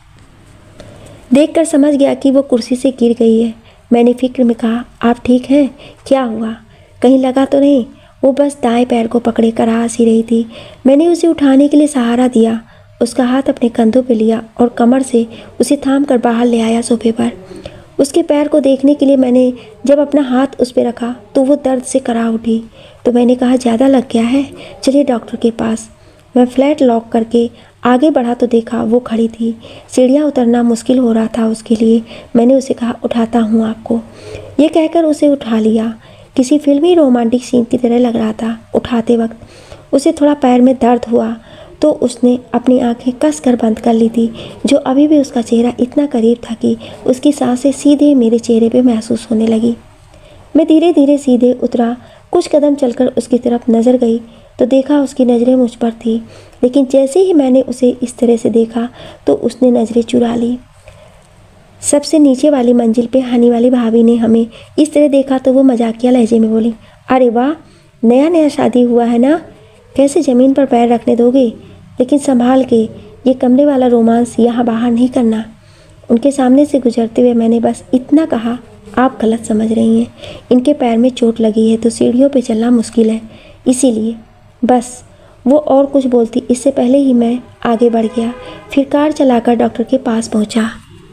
देखकर समझ गया कि वो कुर्सी से गिर गई है। मैंने फिक्र में कहा, आप ठीक हैं? क्या हुआ? कहीं लगा तो नहीं? वो बस दाएं पैर को पकड़े कर हंस ही रही थी। मैंने उसे उठाने के लिए सहारा दिया, उसका हाथ अपने कंधों पे लिया और कमर से उसे थाम कर बाहर ले आया सोफे पर। उसके पैर को देखने के लिए मैंने जब अपना हाथ उस पर रखा तो वो दर्द से करा उठी। तो मैंने कहा, ज़्यादा लग गया है, चलिए डॉक्टर के पास। मैं फ्लैट लॉक करके आगे बढ़ा तो देखा वो खड़ी थी। सीढ़ियाँ उतरना मुश्किल हो रहा था उसके लिए। मैंने उसे कहा, उठाता हूँ आपको। ये कहकर उसे उठा लिया। किसी फिल्मी रोमांटिक सीन की तरह लग रहा था। उठाते वक्त उसे थोड़ा पैर में दर्द हुआ तो उसने अपनी आंखें कस कर बंद कर ली थी, जो अभी भी उसका चेहरा इतना करीब था कि उसकी सांसें सीधे मेरे चेहरे पे महसूस होने लगी। मैं धीरे धीरे सीधे उतरा। कुछ कदम चलकर उसकी तरफ नज़र गई तो देखा उसकी नज़रें मुझ पर थी, लेकिन जैसे ही मैंने उसे इस तरह से देखा तो उसने नज़रें चुरा ली। सबसे नीचे वाली मंजिल पे हनी वाली भाभी ने हमें इस तरह देखा तो वो मजाकिया लहजे में बोली, अरे वाह, नया नया शादी हुआ है ना, कैसे ज़मीन पर पैर रखने दोगे? लेकिन संभाल के, ये कमरे वाला रोमांस यहाँ बाहर नहीं करना। उनके सामने से गुजरते हुए मैंने बस इतना कहा, आप गलत समझ रही हैं, इनके पैर में चोट लगी है तो सीढ़ियों पे चलना मुश्किल है, इसीलिए। बस वो और कुछ बोलती इससे पहले ही मैं आगे बढ़ गया। फिर कार चलाकर डॉक्टर के पास पहुंचा।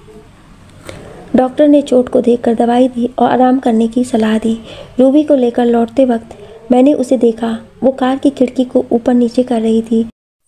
डॉक्टर ने चोट को देखकर दवाई दी और आराम करने की सलाह दी। रूबी को लेकर लौटते वक्त मैंने उसे देखा, वो कार की खिड़की को ऊपर नीचे कर रही थी,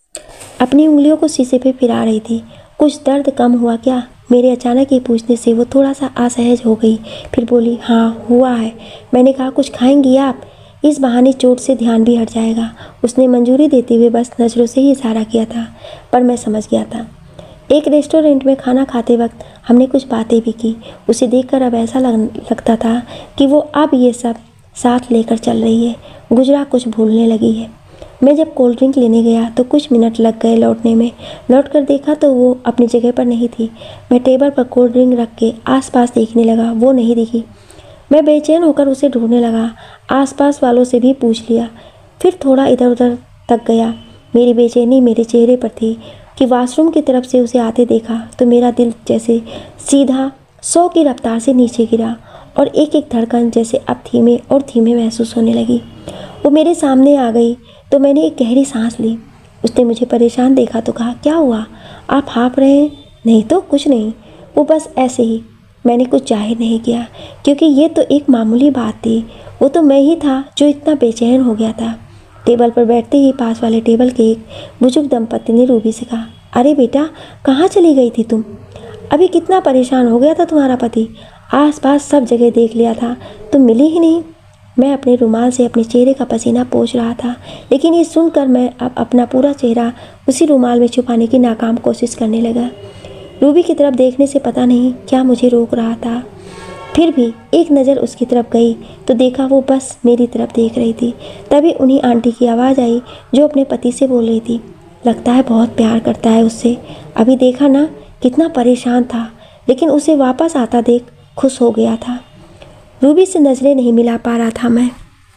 अपनी उंगलियों को शीशे पे फिरा रही थी। कुछ दर्द कम हुआ क्या? मेरे अचानक ये पूछने से वो थोड़ा सा असहज हो गई, फिर बोली, हाँ हुआ है। मैंने कहा, कुछ खाएंगी आप? इस बहाने चोट से ध्यान भी हट जाएगा। उसने मंजूरी देते हुए बस नज़रों से ही इशारा किया था, पर मैं समझ गया था। एक रेस्टोरेंट में खाना खाते वक्त हमने कुछ बातें भी की। उसे देखकर अब ऐसा लगता था कि वो अब ये सब साथ लेकर चल रही है, गुजरा कुछ भूलने लगी है। मैं जब कोल्ड ड्रिंक लेने गया तो कुछ मिनट लग गए लौटने में। लौटकर देखा तो वो अपनी जगह पर नहीं थी। मैं टेबल पर कोल्ड ड्रिंक रख के आसपास देखने लगा, वो नहीं दिखी। मैं बेचैन होकर उसे ढूंढने लगा, आसपास वालों से भी पूछ लिया, फिर थोड़ा इधर उधर तक गया। मेरी बेचैनी मेरे चेहरे पर थी कि वॉशरूम की तरफ से उसे आते देखा तो मेरा दिल जैसे सीधा 100 की रफ्तार से नीचे गिरा और एक एक धड़कन जैसे अब धीमे और धीमे महसूस होने लगी। वो मेरे सामने आ गई तो मैंने एक गहरी सांस ली। उसने मुझे परेशान देखा तो कहा, क्या हुआ, आप हाँफ रहे हैं? नहीं तो कुछ नहीं, वो बस ऐसे ही। मैंने कुछ जाहिर नहीं किया क्योंकि ये तो एक मामूली बात थी। वो तो मैं ही था जो इतना बेचैन हो गया था। टेबल पर बैठते ही पास वाले टेबल के एक बुजुर्ग दंपति ने रूबी से कहा, अरे बेटा, कहाँ चली गई थी तुम? अभी कितना परेशान हो गया था तुम्हारा पति, आसपास सब जगह देख लिया था, तुम मिली ही नहीं। मैं अपने रुमाल से अपने चेहरे का पसीना पोंछ रहा था, लेकिन ये सुनकर मैं अब अपना पूरा चेहरा उसी रुमाल में छुपाने की नाकाम कोशिश करने लगा। रूबी की तरफ देखने से पता नहीं क्या मुझे रोक रहा था। फिर भी एक नज़र उसकी तरफ गई तो देखा वो बस मेरी तरफ देख रही थी। तभी उन्हीं आंटी की आवाज़ आई जो अपने पति से बोल रही थी, लगता है बहुत प्यार करता है उससे। अभी देखा ना कितना परेशान था, लेकिन उसे वापस आता देख खुश हो गया था। रूबी से नज़रें नहीं मिला पा रहा था मैं।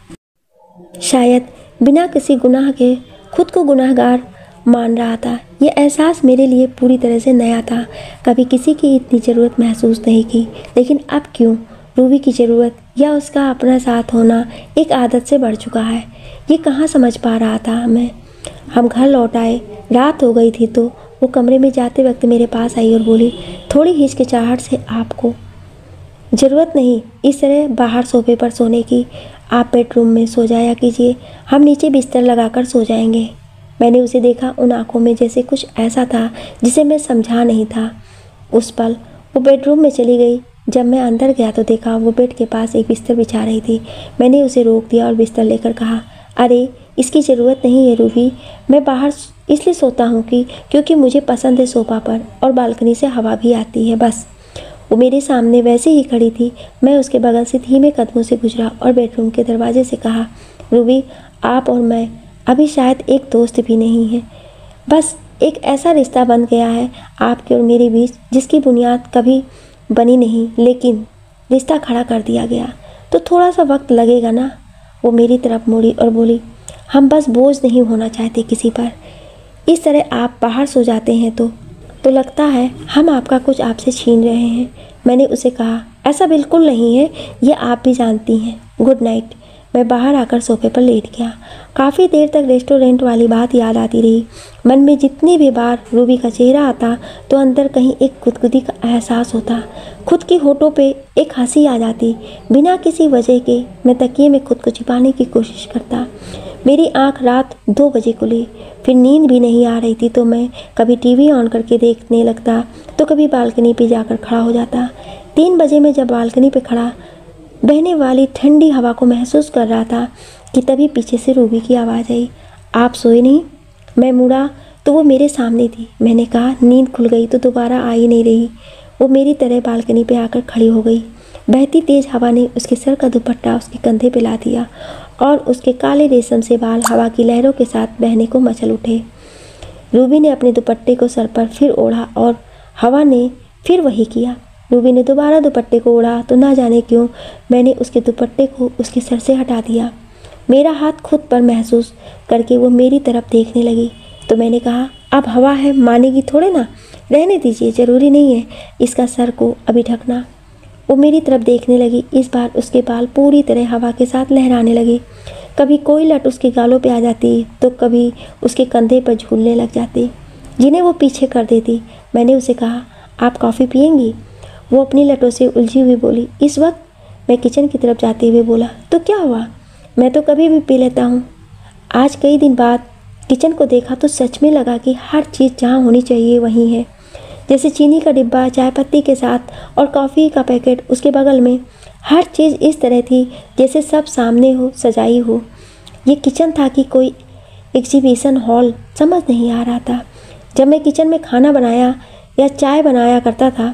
शायद बिना किसी गुनाह के खुद को गुनाहगार मान रहा था। यह एहसास मेरे लिए पूरी तरह से नया था। कभी किसी की इतनी ज़रूरत महसूस नहीं की, लेकिन अब क्यों रूबी की ज़रूरत या उसका अपना साथ होना एक आदत से बढ़ चुका है। ये कहाँ समझ पा रहा था मैं। हम घर लौट आए, रात हो गई थी तो वो कमरे में जाते वक्त मेरे पास आई और बोली, थोड़ी हिचकिचाहट से, आपको ज़रूरत नहीं इस तरह बाहर सोफे पर सोने की, आप बेडरूम में सो जाया कीजिए, हम नीचे बिस्तर लगाकर सो जाएंगे। मैंने उसे देखा, उन आंखों में जैसे कुछ ऐसा था जिसे मैं समझा नहीं था। उस पल वो बेडरूम में चली गई। जब मैं अंदर गया तो देखा वो बेड के पास एक बिस्तर बिछा रही थी। मैंने उसे रोक दिया और बिस्तर लेकर कहा, अरे इसकी ज़रूरत नहीं है रूबी, मैं बाहर इसलिए सोता हूँ क्योंकि मुझे पसंद है सोफ़ा पर और बालकनी से हवा भी आती है, बस। वो मेरे सामने वैसे ही खड़ी थी। मैं उसके बगल से धीमे कदमों से गुजरा और बेडरूम के दरवाजे से कहा, रूबी आप और मैं अभी शायद एक दोस्त भी नहीं है, बस एक ऐसा रिश्ता बन गया है आपके और मेरे बीच जिसकी बुनियाद कभी बनी नहीं, लेकिन रिश्ता खड़ा कर दिया गया तो थोड़ा सा वक्त लगेगा ना। वो मेरी तरफ मुड़ी और बोली, हम बस बोझ नहीं होना चाहते किसी पर। इस तरह आप बाहर सो जाते हैं तो लगता है हम आपका कुछ आपसे छीन रहे हैं। मैंने उसे कहा, ऐसा बिल्कुल नहीं है, ये आप भी जानती हैं। Good night. मैं बाहर आकर सोफे पर लेट गया। काफ़ी देर तक रेस्टोरेंट वाली बात याद आती रही। मन में जितनी भी बार रूबी का चेहरा आता तो अंदर कहीं एक गुदगुदी का एहसास होता। खुद की होठों पे एक हंसी आ जाती। बिना किसी वजह के मैं तकिए में खुद को छिपाने की कोशिश करता। मेरी आंख रात 2 बजे खुली, फिर नींद भी नहीं आ रही थी तो मैं कभी टीवी ऑन करके देखने लगता तो कभी बालकनी पे जाकर खड़ा हो जाता। 3 बजे में जब बालकनी पे खड़ा बहने वाली ठंडी हवा को महसूस कर रहा था कि तभी पीछे से रूबी की आवाज़ आई, आप सोए नहीं? मैं मुड़ा तो वो मेरे सामने थी। मैंने कहा, नींद खुल गई तो दोबारा आ ही नहीं रही। वो मेरी तरह बालकनी पे आकर खड़ी हो गई। बहती तेज हवा ने उसके सर का दुपट्टा उसके कंधे पे ला दिया और उसके काले रेशम से बाल हवा की लहरों के साथ बहने को मचल उठे। रूबी ने अपने दुपट्टे को सर पर फिर ओढ़ा और हवा ने फिर वही किया। रूबी ने दोबारा दुपट्टे को ओढ़ा तो ना जाने क्यों मैंने उसके दुपट्टे को उसके सर से हटा दिया। मेरा हाथ खुद पर महसूस करके वो मेरी तरफ देखने लगी तो मैंने कहा, अब हवा है, मानेगी थोड़े ना, रहने दीजिए, ज़रूरी नहीं है इसका सर को अभी ढकना। वो मेरी तरफ देखने लगी। इस बार उसके बाल पूरी तरह हवा के साथ लहराने लगे। कभी कोई लट उसके गालों पे आ जाती तो कभी उसके कंधे पर झूलने लग जाती, जिन्हें वो पीछे कर देती। मैंने उसे कहा, आप कॉफ़ी पियेंगी? वो अपनी लटों से उलझी हुई बोली, इस वक्त? मैं किचन की तरफ जाते हुए बोला, तो क्या हुआ, मैं तो कभी भी पी लेता हूँ। आज कई दिन बाद किचन को देखा तो सच में लगा कि हर चीज़ जहाँ होनी चाहिए वहीं है। जैसे चीनी का डिब्बा चाय पत्ती के साथ और कॉफ़ी का पैकेट उसके बगल में। हर चीज़ इस तरह थी जैसे सब सामने हो, सजाई हो। ये किचन था कि कोई एग्जीबिशन हॉल, समझ नहीं आ रहा था। जब मैं किचन में खाना बनाया या चाय बनाया करता था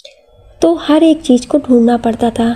तो हर एक चीज़ को ढूंढना पड़ता था।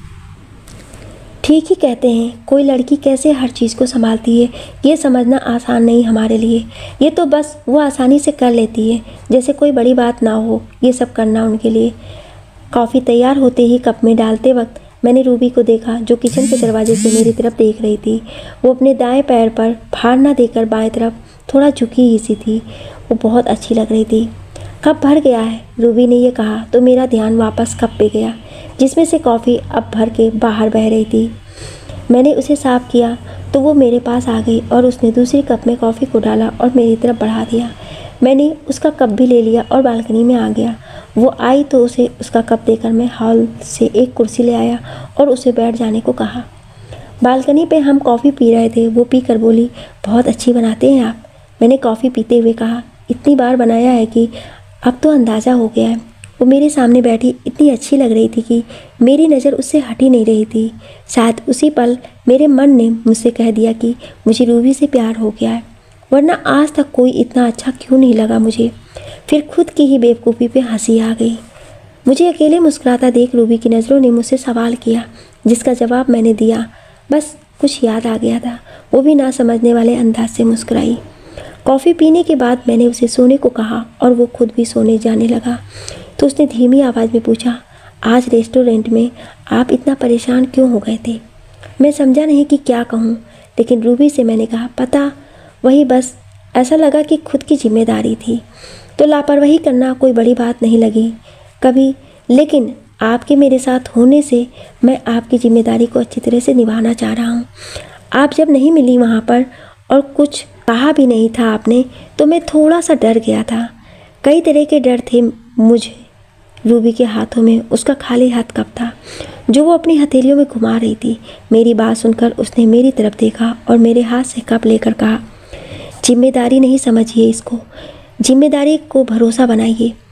ठीक ही कहते हैं, कोई लड़की कैसे हर चीज़ को संभालती है ये समझना आसान नहीं हमारे लिए। ये तो बस वो आसानी से कर लेती है, जैसे कोई बड़ी बात ना हो ये सब करना उनके लिए। कॉफ़ी तैयार होते ही कप में डालते वक्त मैंने रूबी को देखा जो किचन के दरवाजे से मेरी तरफ देख रही थी। वो अपने दाएं पैर पर भार न देकर बाएं तरफ थोड़ा झुकी ही सी थी। वो बहुत अच्छी लग रही थी। कप भर गया है, रूबी ने यह कहा तो मेरा ध्यान वापस कप पे गया जिसमें से कॉफ़ी अब भर के बाहर बह रही थी। मैंने उसे साफ़ किया तो वो मेरे पास आ गई और उसने दूसरी कप में कॉफ़ी को डाला और मेरी तरफ बढ़ा दिया। मैंने उसका कप भी ले लिया और बालकनी में आ गया। वो आई तो उसे उसका कप देकर मैं हॉल से एक कुर्सी ले आया और उसे बैठ जाने को कहा। बालकनी पे हम कॉफ़ी पी रहे थे। वो पी कर बोली, बहुत अच्छी बनाते हैं आप। मैंने कॉफ़ी पीते हुए कहा, इतनी बार बनाया है कि अब तो अंदाज़ा हो गया है। वो मेरे सामने बैठी इतनी अच्छी लग रही थी कि मेरी नज़र उससे हट ही नहीं रही थी। शायद उसी पल मेरे मन ने मुझसे कह दिया कि मुझे रूबी से प्यार हो गया है, वरना आज तक कोई इतना अच्छा क्यों नहीं लगा मुझे। फिर खुद की ही बेवकूफ़ी पे हंसी आ गई। मुझे अकेले मुस्कुराता देख रूबी की नज़रों ने मुझसे सवाल किया जिसका जवाब मैंने दिया। बस कुछ याद आ गया था। वो भी ना समझने वाले अंदाज से मुस्कुराई। कॉफ़ी पीने के बाद मैंने उसे सोने को कहा और वो खुद भी सोने जाने लगा तो उसने धीमी आवाज़ में पूछा, आज रेस्टोरेंट में आप इतना परेशान क्यों हो गए थे? मैं समझा नहीं कि क्या कहूँ, लेकिन रूबी से मैंने कहा, पता वही, बस ऐसा लगा कि खुद की जिम्मेदारी थी तो लापरवाही करना कोई बड़ी बात नहीं लगी कभी, लेकिन आपके मेरे साथ होने से मैं आपकी जिम्मेदारी को अच्छी तरह से निभाना चाह रहा हूँ। आप जब नहीं मिली वहाँ पर और कुछ कहा भी नहीं था आपने तो मैं थोड़ा सा डर गया था। कई तरह के डर थे मुझे। रूबी के हाथों में उसका खाली हाथ कप था जो वो अपनी हथेलियों में घुमा रही थी। मेरी बात सुनकर उसने मेरी तरफ देखा और मेरे हाथ से कप लेकर कहा, जिम्मेदारी नहीं समझिए इसको, जिम्मेदारी को भरोसा बनाइए।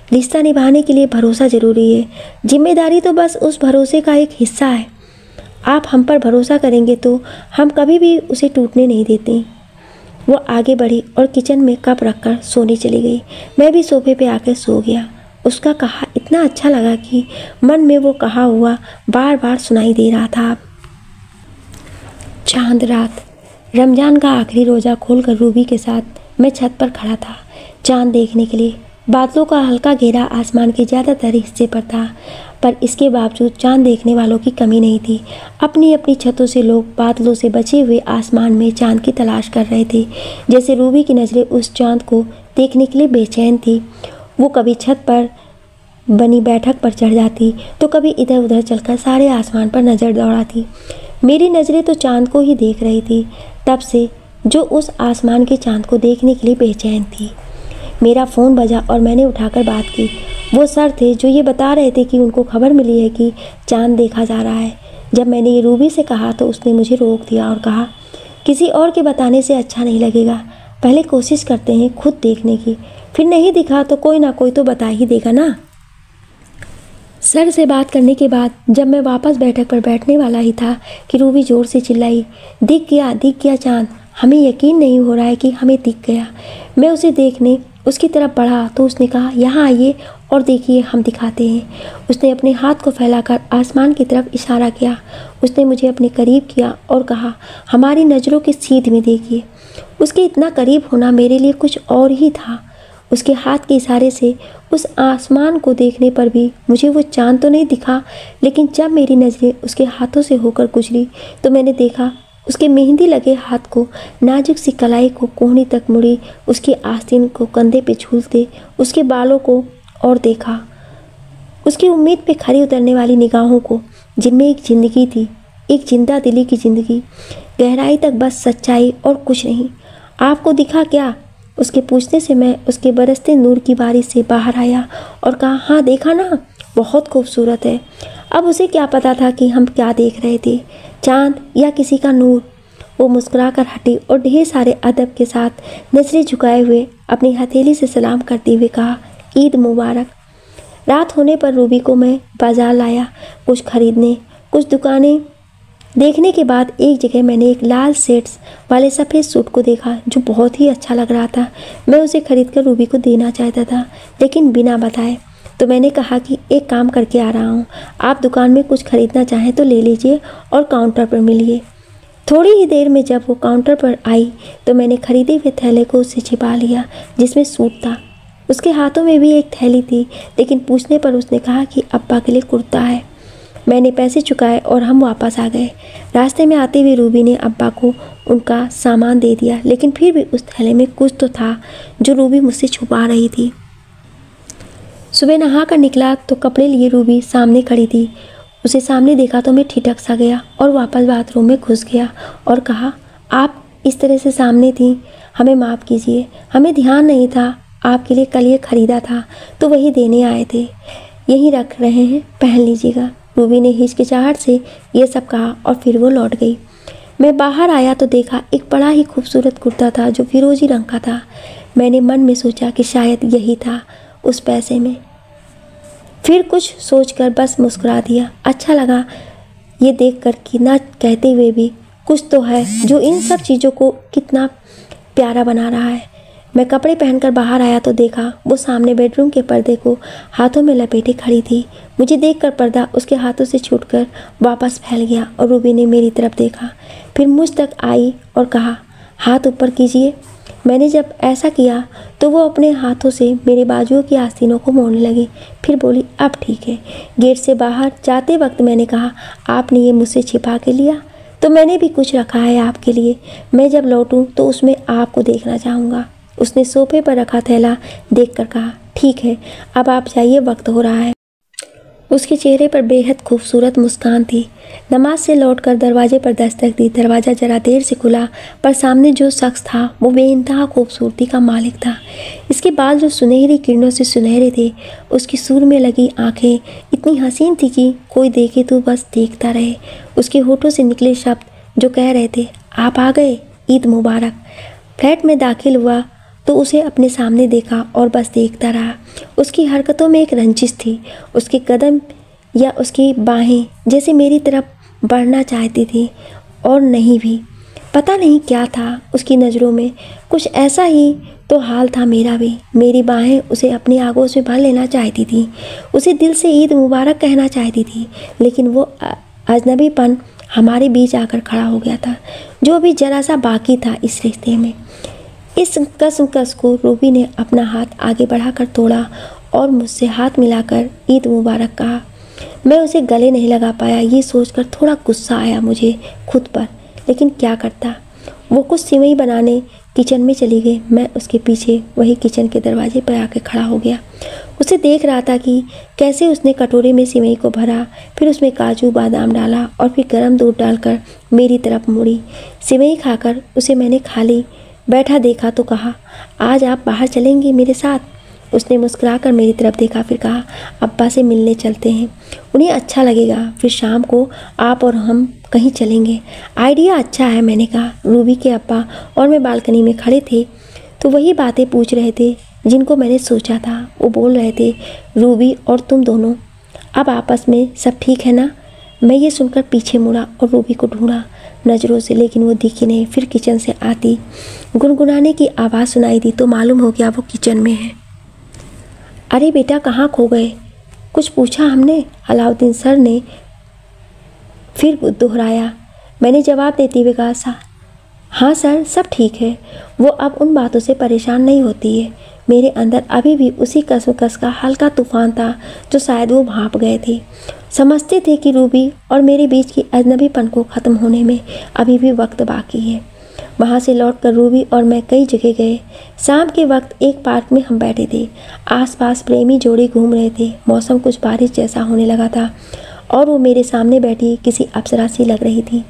रिश्ता निभाने के लिए भरोसा ज़रूरी है। जिम्मेदारी तो बस उस भरोसे का एक हिस्सा है। आप हम पर भरोसा करेंगे तो हम कभी भी उसे टूटने नहीं देते। वो आगे बढ़ी और किचन में कप रखकर सोने चली गई। मैं भी सोफे पे आकर सो गया। उसका कहा इतना अच्छा लगा कि मन में वो कहा हुआ बार बार सुनाई दे रहा था। चांद रात, रमज़ान का आखिरी रोज़ा खोलकर रूबी के साथ मैं छत पर खड़ा था चांद देखने के लिए। बादलों का हल्का घेरा आसमान के ज़्यादातर हिस्से पर था, पर इसके बावजूद चांद देखने वालों की कमी नहीं थी। अपनी अपनी छतों से लोग बादलों से बचे हुए आसमान में चांद की तलाश कर रहे थे। जैसे रूबी की नज़रें उस चांद को देखने के लिए बेचैन थी। वो कभी छत पर बनी बैठक पर चढ़ जाती तो कभी इधर उधर चलकर सारे आसमान पर नज़र दौड़ाती। मेरी नज़रें तो चांद को ही देख रही थी तब से, जो उस आसमान के चांद को देखने के लिए बेचैन थी। मेरा फ़ोन बजा और मैंने उठाकर बात की। वो सर थे जो ये बता रहे थे कि उनको खबर मिली है कि चांद देखा जा रहा है। जब मैंने ये रूबी से कहा तो उसने मुझे रोक दिया और कहा किसी और के बताने से अच्छा नहीं लगेगा, पहले कोशिश करते हैं खुद देखने की, फिर नहीं दिखा तो कोई ना कोई तो बता ही देगा ना। सर से बात करने के बाद जब मैं वापस बैठक पर बैठने वाला ही था कि रूबी ज़ोर से चिल्लाई, दिख गया चांद। हमें यकीन नहीं हो रहा है कि हमें दिख गया। मैं उसे देखने उसकी तरफ बढ़ा तो उसने कहा यहाँ आइए और देखिए, हम दिखाते हैं। उसने अपने हाथ को फैलाकर आसमान की तरफ इशारा किया। उसने मुझे अपने करीब किया और कहा हमारी नज़रों के सीध में देखिए। उसके इतना करीब होना मेरे लिए कुछ और ही था। उसके हाथ के इशारे से उस आसमान को देखने पर भी मुझे वो चांद तो नहीं दिखा, लेकिन जब मेरी नज़रें उसके हाथों से होकर गुजरी तो मैंने देखा उसके मेहंदी लगे हाथ को, नाजुक सी कलाई को कोहनी तक मुड़ी, उसकी आस्तीन को कंधे पे झूलते उसके बालों को, और देखा उसकी उम्मीद पे खरी उतरने वाली निगाहों को जिनमें एक ज़िंदगी थी, एक जिंदा दिली की ज़िंदगी, गहराई तक बस सच्चाई और कुछ नहीं। आपको दिखा क्या? उसके पूछने से मैं उसके बरसते नूर की बारिश से बाहर आया और कहा हाँ देखा ना, बहुत खूबसूरत है। अब उसे क्या पता था कि हम क्या देख रहे थे, चांद या किसी का नूर। वो मुस्कुराकर हटी और ढेर सारे अदब के साथ नजरें झुकाए हुए अपनी हथेली से सलाम करते हुए कहा ईद मुबारक। रात होने पर रूबी को मैं बाज़ार लाया कुछ खरीदने। कुछ दुकानें देखने के बाद एक जगह मैंने एक लाल सेट्स वाले सफ़ेद सूट को देखा जो बहुत ही अच्छा लग रहा था। मैं उसे खरीदकर रूबी को देना चाहता था, लेकिन बिना बताए। तो मैंने कहा कि एक काम करके आ रहा हूँ, आप दुकान में कुछ खरीदना चाहें तो ले लीजिए और काउंटर पर मिलिए। थोड़ी ही देर में जब वो काउंटर पर आई तो मैंने खरीदे हुए थैले को उससे छिपा लिया जिसमें सूट था। उसके हाथों में भी एक थैली थी, लेकिन पूछने पर उसने कहा कि अब्बा के लिए कुर्ता है। मैंने पैसे चुकाए और हम वापस आ गए। रास्ते में आते हुए रूबी ने अब्बा को उनका सामान दे दिया, लेकिन फिर भी उस थैले में कुछ तो था जो रूबी मुझसे छुपा रही थी। सुबह नहा कर निकला तो कपड़े लिए रूबी सामने खड़ी थी। उसे सामने देखा तो मैं ठिठक सा गया और वापस बाथरूम में घुस गया और कहा आप इस तरह से सामने थी, हमें माफ़ कीजिए, हमें ध्यान नहीं था। आपके लिए कल ये ख़रीदा था तो वही देने आए थे, यहीं रख रहे हैं, पहन लीजिएगा। रूबी ने हिचकिचाहट से ये सब कहा और फिर वो लौट गई। मैं बाहर आया तो देखा एक बड़ा ही खूबसूरत कुर्ता था जो फिरोजी रंग का था। मैंने मन में सोचा कि शायद यही था उस पैसे में। फिर कुछ सोचकर बस मुस्कुरा दिया। अच्छा लगा ये देखकर कि ना कहते हुए भी कुछ तो है जो इन सब चीज़ों को कितना प्यारा बना रहा है। मैं कपड़े पहनकर बाहर आया तो देखा वो सामने बेडरूम के पर्दे को हाथों में लपेटे खड़ी थी। मुझे देखकर पर्दा उसके हाथों से छूटकर वापस फैल गया और रूबी ने मेरी तरफ देखा, फिर मुझ तक आई और कहा हाथ ऊपर कीजिए। मैंने जब ऐसा किया तो वो अपने हाथों से मेरे बाजुओं की आस्तीनों को मोड़ने लगी। फिर बोली अब ठीक है। गेट से बाहर जाते वक्त मैंने कहा आपने ये मुझसे छिपा के लिया तो मैंने भी कुछ रखा है आपके लिए। मैं जब लौटूं तो उसमें आपको देखना चाहूँगा। उसने सोफे पर रखा थैला देखकर कहा ठीक है, अब आप जाइए, वक्त हो रहा है। उसके चेहरे पर बेहद खूबसूरत मुस्कान थी। नमाज से लौटकर दरवाजे पर दस्तक दी। दरवाज़ा जरा देर से खुला, पर सामने जो शख्स था वो बेइंतहा खूबसूरती का मालिक था। इसके बाल जो सुनहरी किरणों से सुनहरे थे, उसकी सूर में लगी आंखें इतनी हसीन थी कि कोई देखे तो बस देखता रहे। उसके होठों से निकले शब्द जो कह रहे थे आप आ गए, ईद मुबारक। फ्लैट में दाखिल हुआ तो उसे अपने सामने देखा और बस देखता रहा। उसकी हरकतों में एक रंजिश थी। उसके कदम या उसकी बाहें जैसे मेरी तरफ बढ़ना चाहती थी और नहीं भी। पता नहीं क्या था उसकी नज़रों में, कुछ ऐसा ही तो हाल था मेरा भी। मेरी बाहें उसे अपनी आगोश में भर लेना चाहती थी, उसे दिल से ईद मुबारक कहना चाहती थी, लेकिन वो अजनबीपन हमारे बीच आकर खड़ा हो गया था, जो अभी जरा सा बाकी था इस रिश्ते में। इस कसमकस को रूबी ने अपना हाथ आगे बढ़ाकर तोड़ा और मुझसे हाथ मिलाकर ईद मुबारक कहा। मैं उसे गले नहीं लगा पाया। ये सोचकर थोड़ा गुस्सा आया मुझे खुद पर, लेकिन क्या करता। वो कुछ सिवई बनाने किचन में चली गई। मैं उसके पीछे वही किचन के दरवाजे पर आकर खड़ा हो गया। उसे देख रहा था कि कैसे उसने कटोरे में सिवई को भरा, फिर उसमें काजू बादाम डाला और फिर गर्म दूध डालकर मेरी तरफ मुड़ी। सिवई खाकर उसे मैंने खाली बैठा देखा तो कहा, आज आप बाहर चलेंगे मेरे साथ? उसने मुस्कुराकर मेरी तरफ देखा, फिर कहा, अब्बा से मिलने चलते हैं, उन्हें अच्छा लगेगा, फिर शाम को आप और हम कहीं चलेंगे। आइडिया अच्छा है, मैंने कहा। रूबी के अब्बा और मैं बालकनी में खड़े थे तो वही बातें पूछ रहे थे जिनको मैंने सोचा था। वो बोल रहे थे, रूबी और तुम दोनों अब आपस में सब ठीक है ना? मैं ये सुनकर पीछे मुड़ा और रूबी को ढूंढा नज़रों से, लेकिन वो दिखी नहीं। फिर किचन से आती गुनगुनाने की आवाज़ सुनाई दी तो मालूम हो गया वो किचन में है। अरे बेटा, कहाँ खो गए? कुछ पूछा हमने? अलाउद्दीन सर ने फिर दोहराया। मैंने जवाब देते हुए कहा, हाँ सर, सब ठीक है। वो अब उन बातों से परेशान नहीं होती है। मेरे अंदर अभी भी उसी कसमकस का हल्का तूफान था जो शायद वो भांप गए थे। समझते थे कि रूबी और मेरे बीच की अजनबीपन को ख़त्म होने में अभी भी वक्त बाकी है। वहाँ से लौटकर रूबी और मैं कई जगह गए। शाम के वक्त एक पार्क में हम बैठे थे। आसपास प्रेमी जोड़े घूम रहे थे। मौसम कुछ बारिश जैसा होने लगा था और वो मेरे सामने बैठी किसी अप्सरा सी लग रही थी।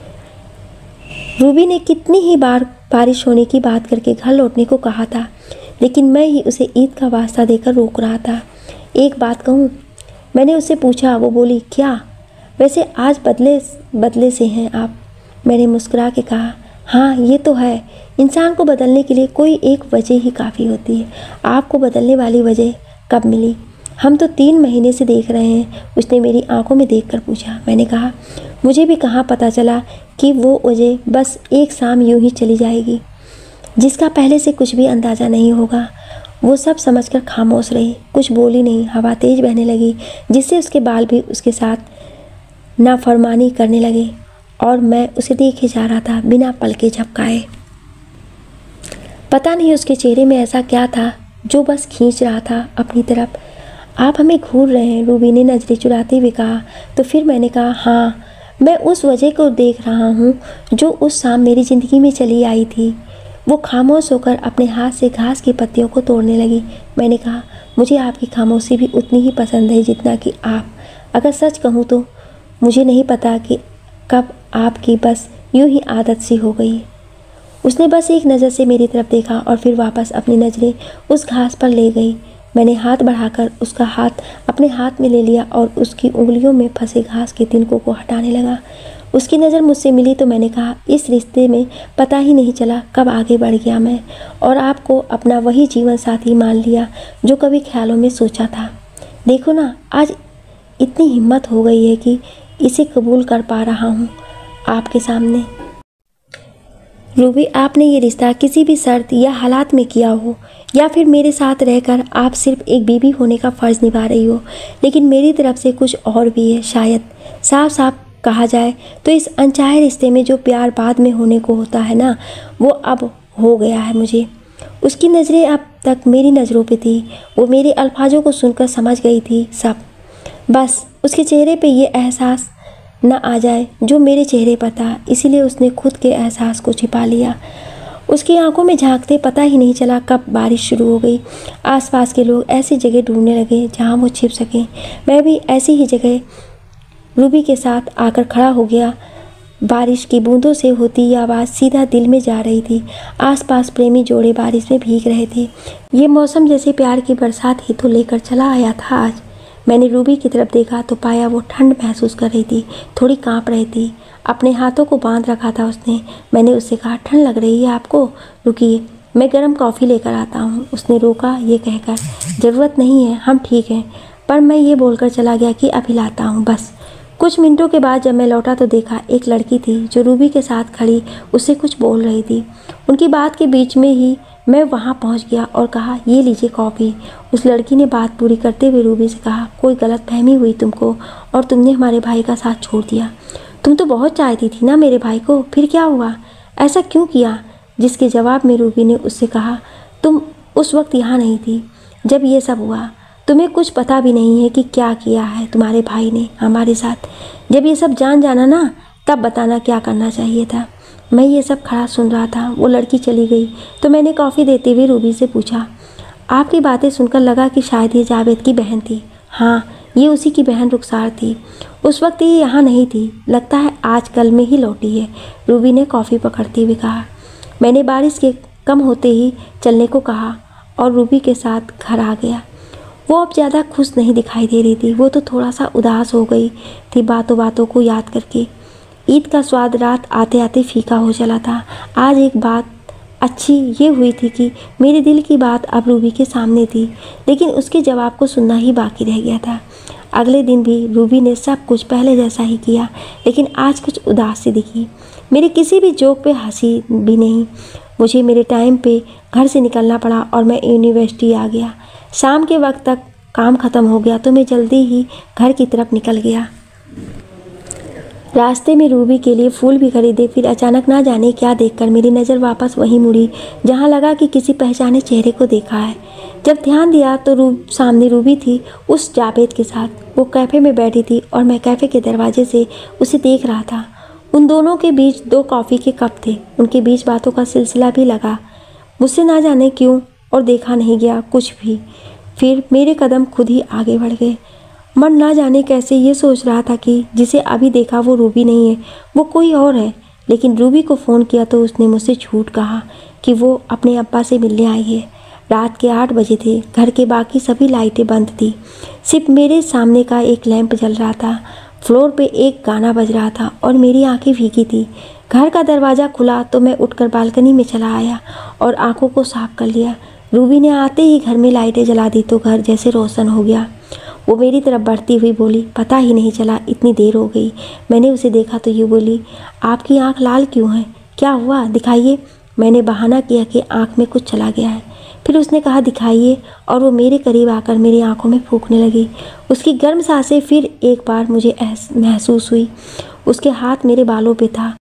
रूबी ने कितनी ही बार बारिश होने की बात करके घर लौटने को कहा था, लेकिन मैं ही उसे ईद का वास्ता देकर रोक रहा था। एक बात कहूँ, मैंने उससे पूछा। वो बोली, क्या? वैसे आज बदले से हैं आप? मैंने मुस्कुरा के कहा, हाँ ये तो है। इंसान को बदलने के लिए कोई एक वजह ही काफ़ी होती है। आपको बदलने वाली वजह कब मिली? हम तो 3 महीने से देख रहे हैं। उसने मेरी आंखों में देखकर पूछा। मैंने कहा, मुझे भी कहाँ पता चला कि वो वजह बस एक शाम यूं ही चली जाएगी, जिसका पहले से कुछ भी अंदाज़ा नहीं होगा। वो सब समझकर खामोश रही, कुछ बोली नहीं। हवा तेज बहने लगी जिससे उसके बाल भी उसके साथ नाफरमानी करने लगे और मैं उसे देखे जा रहा था बिना पलके झपकाए। पता नहीं उसके चेहरे में ऐसा क्या था जो बस खींच रहा था अपनी तरफ। आप हमें घूर रहे हैं, रूबी ने नजरें चुराते हुए कहा। तो फिर मैंने कहा, हाँ, मैं उस वजह को देख रहा हूँ जो उस शाम मेरी ज़िंदगी में चली आई थी। वो खामोश होकर अपने हाथ से घास की पत्तियों को तोड़ने लगी। मैंने कहा, मुझे आपकी खामोशी भी उतनी ही पसंद है जितना कि आप। अगर सच कहूँ तो मुझे नहीं पता कि कब आपकी बस यूं ही आदत सी हो गई। उसने बस एक नज़र से मेरी तरफ देखा और फिर वापस अपनी नज़रें उस घास पर ले गई। मैंने हाथ बढ़ाकर उसका हाथ अपने हाथ में ले लिया और उसकी उंगलियों में फंसे घास के तिनकों को हटाने लगा। उसकी नज़र मुझसे मिली तो मैंने कहा, इस रिश्ते में पता ही नहीं चला कब आगे बढ़ गया मैं और आपको अपना वही जीवन साथी मान लिया जो कभी ख्यालों में सोचा था। देखो ना, आज इतनी हिम्मत हो गई है कि इसे कबूल कर पा रहा हूँ आपके सामने। रूबी, आपने ये रिश्ता किसी भी शर्त या हालात में किया हो या फिर मेरे साथ रहकर आप सिर्फ एक बीवी होने का फ़र्ज़ निभा रही हो, लेकिन मेरी तरफ से कुछ और भी है। शायद साफ साफ कहा जाए तो इस अनचाहे रिश्ते में जो प्यार बाद में होने को होता है ना, वो अब हो गया है मुझे। उसकी नज़रें अब तक मेरी नज़रों पे थी। वो मेरे अल्फाजों को सुनकर समझ गई थी सब। बस उसके चेहरे पे ये एहसास न आ जाए जो मेरे चेहरे पर था, इसीलिए उसने खुद के एहसास को छिपा लिया। उसकी आंखों में झांकते पता ही नहीं चला कब बारिश शुरू हो गई। आसपास के लोग ऐसी जगह ढूंढने लगे जहां वो छिप सकें। मैं भी ऐसी ही जगह रूबी के साथ आकर खड़ा हो गया। बारिश की बूंदों से होती ये आवाज़ सीधा दिल में जा रही थी। आसपास प्रेमी जोड़े बारिश में भीग रहे थे। ये मौसम जैसे प्यार की बरसात ही तो लेकर चला आया था आज। मैंने रूबी की तरफ देखा तो पाया वो ठंड महसूस कर रही थी, थोड़ी कांप रही थी। अपने हाथों को बांध रखा था उसने। मैंने उससे कहा, ठंड लग रही है आपको? रुकिए, मैं गर्म कॉफ़ी लेकर आता हूँ। उसने रोका ये कहकर, ज़रूरत नहीं है, हम ठीक हैं। पर मैं ये बोलकर चला गया कि अभी लाता हूँ बस। कुछ मिनटों के बाद जब मैं लौटा तो देखा एक लड़की थी जो रूबी के साथ खड़ी उससे कुछ बोल रही थी। उनकी बात के बीच में ही मैं वहाँ पहुँच गया और कहा, ये लीजिए कॉफ़ी। उस लड़की ने बात पूरी करते हुए रूबी से कहा, कोई गलतफहमी हुई तुमको और तुमने हमारे भाई का साथ छोड़ दिया। तुम तो बहुत चाहती थी ना मेरे भाई को, फिर क्या हुआ, ऐसा क्यों किया? जिसके जवाब में रूबी ने उससे कहा, तुम उस वक्त यहाँ नहीं थी जब ये सब हुआ। तुम्हें कुछ पता भी नहीं है कि क्या किया है तुम्हारे भाई ने हमारे साथ। जब ये सब जान जाना ना, तब बताना क्या करना चाहिए था। मैं ये सब खड़ा सुन रहा था। वो लड़की चली गई तो मैंने कॉफ़ी देते हुए रूबी से पूछा, आपकी बातें सुनकर लगा कि शायद ये जावेद की बहन थी। हाँ, ये उसी की बहन रुखसार थी। उस वक्त ये यहाँ नहीं थी, लगता है आज कल में ही लौटी है, रूबी ने कॉफ़ी पकड़ते हुए कहा। मैंने बारिश के कम होते ही चलने को कहा और रूबी के साथ घर आ गया। वो अब ज़्यादा खुश नहीं दिखाई दे रही थी। वो तो थोड़ा सा उदास हो गई थी बातों बातों को याद करके। ईद का स्वाद रात आते आते फीका हो चला था। आज एक बात अच्छी ये हुई थी कि मेरे दिल की बात अब रूबी के सामने थी, लेकिन उसके जवाब को सुनना ही बाकी रह गया था। अगले दिन भी रूबी ने सब कुछ पहले जैसा ही किया, लेकिन आज कुछ उदास सी दिखी। मेरे किसी भी जोक पे हंसी भी नहीं। मुझे मेरे टाइम पे घर से निकलना पड़ा और मैं यूनिवर्सिटी आ गया। शाम के वक्त तक काम ख़त्म हो गया तो मैं जल्दी ही घर की तरफ निकल गया। रास्ते में रूबी के लिए फूल भी खरीदे। फिर अचानक ना जाने क्या देखकर मेरी नज़र वापस वहीं मुड़ी जहाँ लगा कि किसी पहचाने चेहरे को देखा है। जब ध्यान दिया तो सामने रूबी थी उस जावेद के साथ। वो कैफ़े में बैठी थी और मैं कैफ़े के दरवाजे से उसे देख रहा था। उन दोनों के बीच 2 कॉफ़ी के कप थे। उनके बीच बातों का सिलसिला भी लगा। मुझसे ना जाने क्यों और देखा नहीं गया कुछ भी। फिर मेरे कदम खुद ही आगे बढ़ गए। मन ना जाने कैसे ये सोच रहा था कि जिसे अभी देखा वो रूबी नहीं है, वो कोई और है। लेकिन रूबी को फ़ोन किया तो उसने मुझसे झूठ कहा कि वो अपने अब्बा से मिलने आई है। रात के 8 बजे थे। घर के बाकी सभी लाइटें बंद थी। सिर्फ मेरे सामने का एक लैंप जल रहा था। फ्लोर पे एक गाना बज रहा था और मेरी आंखें भीगी थी। घर का दरवाज़ा खुला तो मैं उठकर बालकनी में चला आया और आंखों को साफ कर लिया। रूबी ने आते ही घर में लाइटें जला दी तो घर जैसे रोशन हो गया। वो मेरी तरफ बढ़ती हुई बोली, पता ही नहीं चला इतनी देर हो गई। मैंने उसे देखा तो ये बोली, आपकी आंख लाल क्यों है, क्या हुआ, दिखाइए। मैंने बहाना किया कि आंख में कुछ चला गया है। फिर उसने कहा दिखाइए और वो मेरे करीब आकर मेरी आंखों में फूंकने लगी। उसकी गर्म सांसें फिर एक बार मुझे महसूस हुई। उसके हाथ मेरे बालों पे था।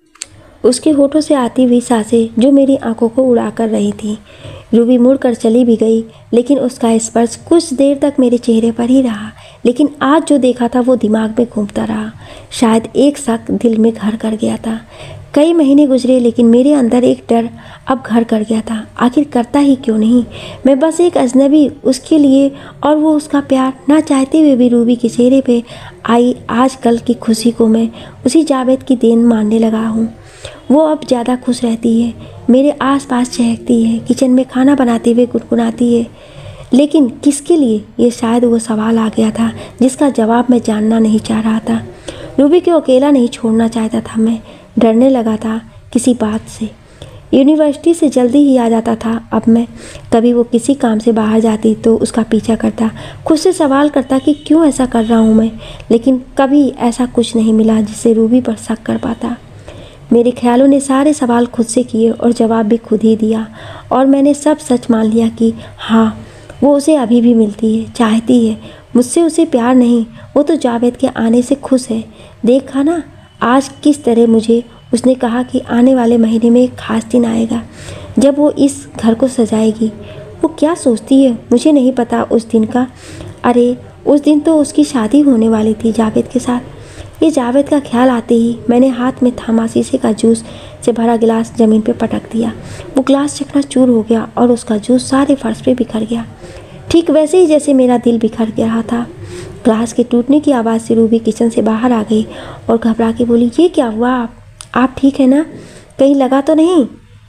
उसके होठों से आती हुई सांसें जो मेरी आंखों को उड़ा कर रही थी। रूबी मुड़कर चली भी गई, लेकिन उसका स्पर्श कुछ देर तक मेरे चेहरे पर ही रहा। लेकिन आज जो देखा था वो दिमाग में घूमता रहा। शायद एक शक दिल में घर कर गया था। कई महीने गुजरे लेकिन मेरे अंदर एक डर अब घर कर गया था। आखिर करता ही क्यों नहीं। मैं बस एक अजनबी उसके लिए और वो उसका प्यार। ना चाहते हुए भी रूबी के चेहरे पे आई आज कल की खुशी को मैं उसी जावेद की देन मानने लगा हूँ। वो अब ज़्यादा खुश रहती है, मेरे आसपास चहकती है, किचन में खाना बनाते हुए गुनगुनाती है। लेकिन किसके लिए, ये शायद वो सवाल आ गया था जिसका जवाब मैं जानना नहीं चाह रहा था। रूबी को अकेला नहीं छोड़ना चाहता था मैं। डरने लगा था किसी बात से। यूनिवर्सिटी से जल्दी ही आ जाता था अब मैं। कभी वो किसी काम से बाहर जाती तो उसका पीछा करता, खुद से सवाल करता कि क्यों ऐसा कर रहा हूँ मैं। लेकिन कभी ऐसा कुछ नहीं मिला जिससे रूबी पर शक कर पाता। मेरे ख्यालों ने सारे सवाल खुद से किए और जवाब भी खुद ही दिया और मैंने सब सच मान लिया कि हाँ, वो उसे अभी भी मिलती है, चाहती है। मुझसे उसे प्यार नहीं, वो तो जावेद के आने से खुश है। देखा ना आज किस तरह मुझे उसने कहा कि आने वाले महीने में एक खास दिन आएगा जब वो इस घर को सजाएगी। वो क्या सोचती है मुझे नहीं पता उस दिन का। अरे उस दिन तो उसकी शादी होने वाली थी जावेद के साथ। ये जावेद का ख्याल आते ही मैंने हाथ में थामा शीशे का जूस से भरा गिलास ज़मीन पे पटक दिया। वो गिलास चकनाचूर हो गया और उसका जूस सारे फर्श पे बिखर गया, ठीक वैसे ही जैसे मेरा दिल बिखर गया था। ग्लास के टूटने की आवाज़ से रूबी किचन से बाहर आ गई और घबरा के बोली, ये क्या हुआ, आप ठीक है ना, कहीं लगा तो नहीं।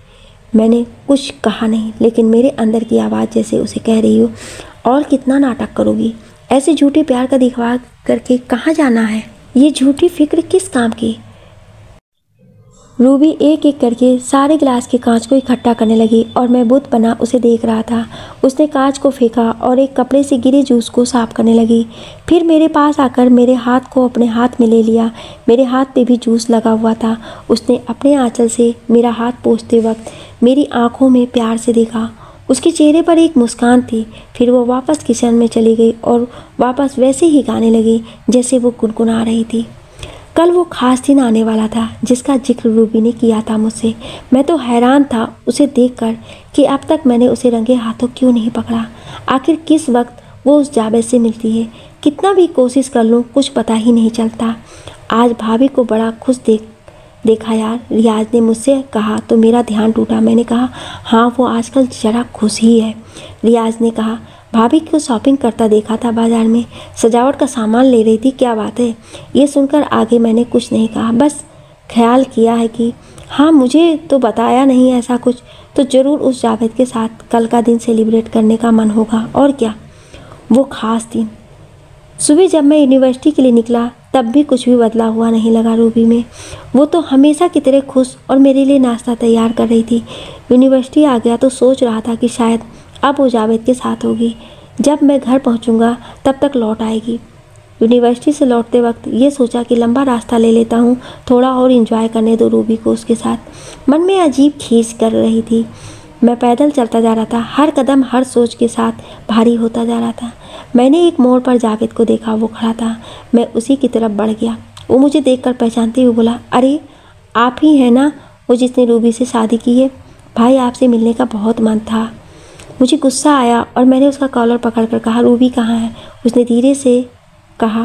मैंने कुछ कहा नहीं, लेकिन मेरे अंदर की आवाज़ जैसे उसे कह रही हो, और कितना नाटक करोगी, ऐसे झूठे प्यार का दिखवा करके कहाँ जाना है, ये झूठी फिक्र किस काम की। रूबी एक एक करके सारे गिलास के कांच को इकट्ठा करने लगी और मैं बुत बना उसे देख रहा था। उसने कांच को फेंका और एक कपड़े से गिरे जूस को साफ करने लगी। फिर मेरे पास आकर मेरे हाथ को अपने हाथ में ले लिया। मेरे हाथ पे भी जूस लगा हुआ था। उसने अपने आंचल से मेरा हाथ पोंछते वक्त मेरी आंखों में प्यार से देखा। उसके चेहरे पर एक मुस्कान थी। फिर वो वापस किचन में चली गई और वापस वैसे ही गाने लगी जैसे वो गुनगुना रही थी। कल वो खास दिन आने वाला था जिसका जिक्र रूबी ने किया था मुझसे। मैं तो हैरान था उसे देखकर कि अब तक मैंने उसे रंगे हाथों क्यों नहीं पकड़ा। आखिर किस वक्त वो उस जावेद से मिलती है। कितना भी कोशिश कर लूँ कुछ पता ही नहीं चलता। आज भाभी को बड़ा खुश देखा यार, रियाज ने मुझसे कहा तो मेरा ध्यान टूटा। मैंने कहा हाँ वो आजकल ज़रा खुश ही है। रियाज ने कहा भाभी को शॉपिंग करता देखा था बाजार में, सजावट का सामान ले रही थी, क्या बात है। ये सुनकर आगे मैंने कुछ नहीं कहा, बस ख्याल किया है कि हाँ मुझे तो बताया नहीं ऐसा कुछ, तो ज़रूर उस जावेद के साथ कल का दिन सेलिब्रेट करने का मन होगा और क्या। वो ख़ास दिन। सुबह जब मैं यूनिवर्सिटी के लिए निकला तब भी कुछ भी बदला हुआ नहीं लगा रूबी में। वो तो हमेशा की तरह खुश और मेरे लिए नाश्ता तैयार कर रही थी। यूनिवर्सिटी आ गया तो सोच रहा था कि शायद अब वो जावेद के साथ होगी। जब मैं घर पहुंचूंगा तब तक लौट आएगी। यूनिवर्सिटी से लौटते वक्त ये सोचा कि लंबा रास्ता ले लेता हूँ, थोड़ा और एंजॉय करने दो रूबी को उसके साथ। मन में अजीब खींच कर रही थी। मैं पैदल चलता जा रहा था, हर कदम हर सोच के साथ भारी होता जा रहा था। मैंने एक मोड़ पर जावेद को देखा, वो खड़ा था। मैं उसी की तरफ बढ़ गया। वो मुझे देखकर पहचानते हुए बोला, अरे आप ही हैं ना वो जिसने रूबी से शादी की है। भाई आपसे मिलने का बहुत मन था। मुझे गुस्सा आया और मैंने उसका कॉलर पकड़कर कहा, रूबी कहाँ है। उसने धीरे से कहा,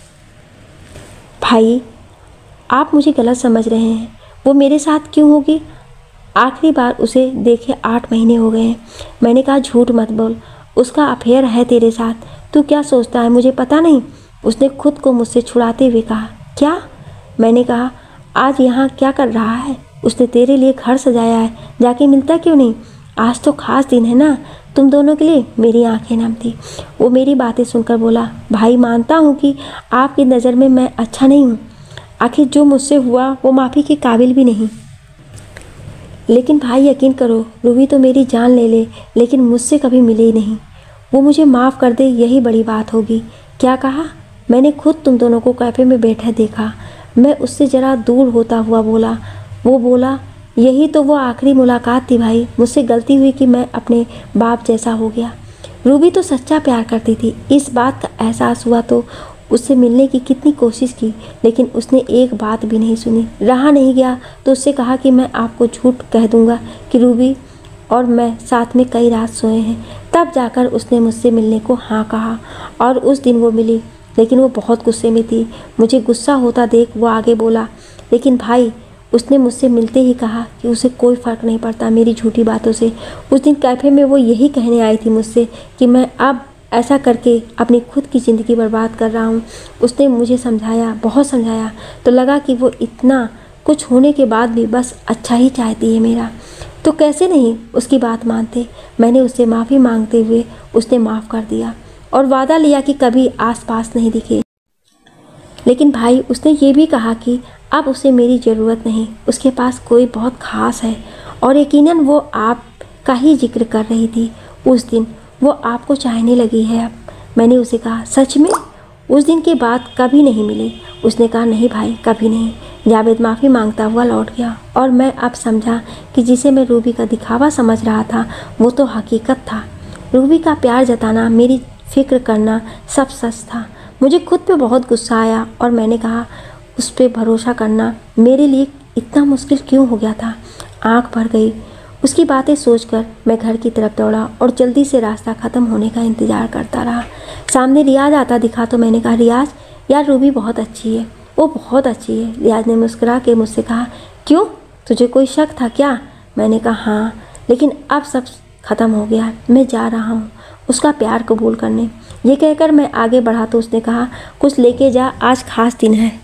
भाई आप मुझे गलत समझ रहे हैं, वो मेरे साथ क्यों होगी। आखिरी बार उसे देखे 8 महीने हो गए हैं। मैंने कहा झूठ मत बोल, उसका अफेयर है तेरे साथ। तू क्या सोचता है मुझे पता नहीं। उसने खुद को मुझसे छुड़ाते हुए कहा, क्या। मैंने कहा आज यहाँ क्या कर रहा है। उसने तेरे लिए घर सजाया है, जाके मिलता क्यों नहीं। आज तो खास दिन है ना तुम दोनों के लिए। मेरी आंखें नम थी। वो मेरी बातें सुनकर बोला, भाई मानता हूँ कि आपकी नज़र में मैं अच्छा नहीं हूँ। आखिर जो मुझसे हुआ वो माफ़ी के काबिल भी नहीं। लेकिन भाई यकीन करो, रूबी तो मेरी जान ले ले लेकिन मुझसे कभी मिले ही नहीं। वो मुझे माफ़ कर दे यही बड़ी बात होगी। क्या कहा। मैंने खुद तुम दोनों को कैफ़े में बैठा देखा। मैं उससे ज़रा दूर होता हुआ बोला। वो बोला, यही तो वो आखिरी मुलाकात थी भाई। मुझसे गलती हुई कि मैं अपने बाप जैसा हो गया। रूबी तो सच्चा प्यार करती थी। इस बात का एहसास हुआ तो उससे मिलने की कितनी कोशिश की लेकिन उसने एक बात भी नहीं सुनी। रहा नहीं गया तो उससे कहा कि मैं आपको झूठ कह दूंगा कि रूबी और मैं साथ में कई रात सोए हैं। तब जाकर उसने मुझसे मिलने को हाँ कहा और उस दिन वो मिली। लेकिन वो बहुत गुस्से में थी। मुझे गुस्सा होता देख वो आगे बोला, लेकिन भाई उसने मुझसे मिलते ही कहा कि उसे कोई फ़र्क नहीं पड़ता मेरी झूठी बातों से। उस दिन कैफ़े में वो यही कहने आई थी मुझसे कि मैं अब ऐसा करके अपनी खुद की ज़िंदगी बर्बाद कर रहा हूँ। उसने मुझे समझाया, बहुत समझाया, तो लगा कि वो इतना कुछ होने के बाद भी बस अच्छा ही चाहती है मेरा। तो कैसे नहीं उसकी बात मानते। मैंने उससे माफ़ी मांगते हुए उसने माफ़ कर दिया और वादा लिया कि कभी आसपास नहीं दिखे। लेकिन भाई उसने ये भी कहा कि अब उसे मेरी ज़रूरत नहीं, उसके पास कोई बहुत ख़ास है और यकीनन वो आपका ही जिक्र कर रही थी। उस दिन वो आपको चाहने लगी है अब। मैंने उसे कहा, सच में। उस दिन के बाद कभी नहीं मिले। उसने कहा, नहीं भाई कभी नहीं। जावेद माफ़ी मांगता हुआ लौट गया और मैं अब समझा कि जिसे मैं रूबी का दिखावा समझ रहा था वो तो हकीकत था। रूबी का प्यार जताना, मेरी फिक्र करना सब सच था। मुझे खुद पे बहुत गुस्सा आया और मैंने कहा उस पर भरोसा करना मेरे लिए इतना मुश्किल क्यों हो गया था। आँख भर गई। उसकी बातें सोचकर मैं घर की तरफ दौड़ा और जल्दी से रास्ता ख़त्म होने का इंतज़ार करता रहा। सामने रियाज आता दिखा तो मैंने कहा, रियाज यार रूबी बहुत अच्छी है, वो बहुत अच्छी है। रियाज ने मुस्कुरा के मुझसे कहा, क्यों तुझे कोई शक था क्या। मैंने कहा हाँ, लेकिन अब सब ख़त्म हो गया, मैं जा रहा हूँ उसका प्यार कबूल करने। ये कहकर मैं आगे बढ़ा तो उसने कहा, कुछ लेके जा, आज खास दिन है।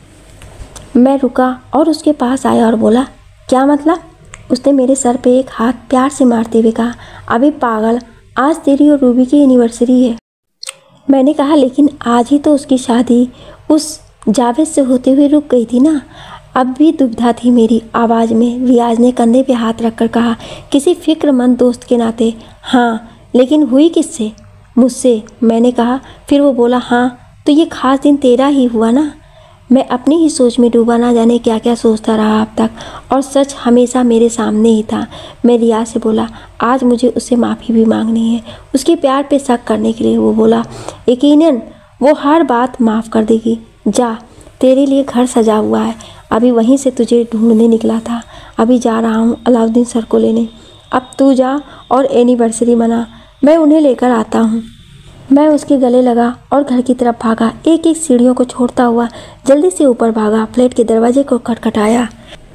मैं रुका और उसके पास आया और बोला, क्या मतलब। उसने मेरे सर पे एक हाथ प्यार से मारते हुए कहा, अभी पागल, आज तेरी और रूबी की एनिवर्सरी है। मैंने कहा, लेकिन आज ही तो उसकी शादी उस जावेद से होते हुए रुक गई थी ना। अब भी दुविधा थी मेरी आवाज़ में। रियाज ने कंधे पे हाथ रखकर कहा, किसी फिक्रमंद दोस्त के नाते। हाँ, लेकिन हुई किससे? मुझसे, मैंने कहा। फिर वो बोला, हाँ तो ये खास दिन तेरा ही हुआ ना। मैं अपनी ही सोच में डूबा, ना जाने क्या क्या सोचता रहा अब तक, और सच हमेशा मेरे सामने ही था। मैं रियाज से बोला, आज मुझे उससे माफ़ी भी मांगनी है, उसके प्यार पे शक करने के लिए। वो बोला, यकीनन वो हर बात माफ़ कर देगी। जा, तेरे लिए घर सजा हुआ है, अभी वहीं से तुझे ढूंढने निकला था। अभी जा रहा हूँ अलाउद्दीन सर को लेने। अब तू जा और एनिवर्सरी मना, मैं उन्हें लेकर आता हूँ। मैं उसके गले लगा और घर की तरफ भागा। एक एक सीढ़ियों को छोड़ता हुआ जल्दी से ऊपर भागा, फ्लैट के दरवाजे को खटखटाया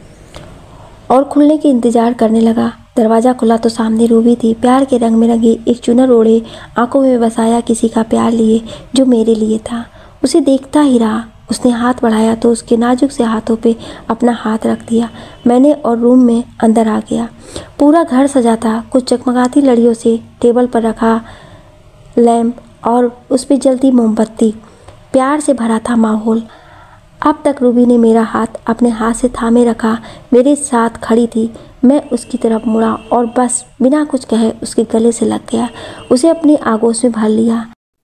और खुलने के इंतजार करने लगा। दरवाज़ा खुला तो सामने रूबी थी, प्यार के रंग में रंगी, एक चुनर ओढ़े, आंखों में बसाया किसी का प्यार लिए, जो मेरे लिए था। उसे देखता ही रहा। उसने हाथ बढ़ाया तो उसके नाजुक से हाथों पे अपना हाथ रख दिया। मैंने और रूम में अंदर आ गया। पूरा घर सजा था, कुछ चकमकाती लड़ियों से, टेबल पर रखा लैंप और उस पर जलती मोमबत्ती। प्यार से भरा था माहौल। अब तक रूबी ने मेरा हाथ अपने हाथ से थामे रखा, मेरे साथ खड़ी थी। मैं उसकी तरफ मुड़ा और बस बिना कुछ कहे उसके गले से लग गया, उसे अपनी आगोश में भर लिया।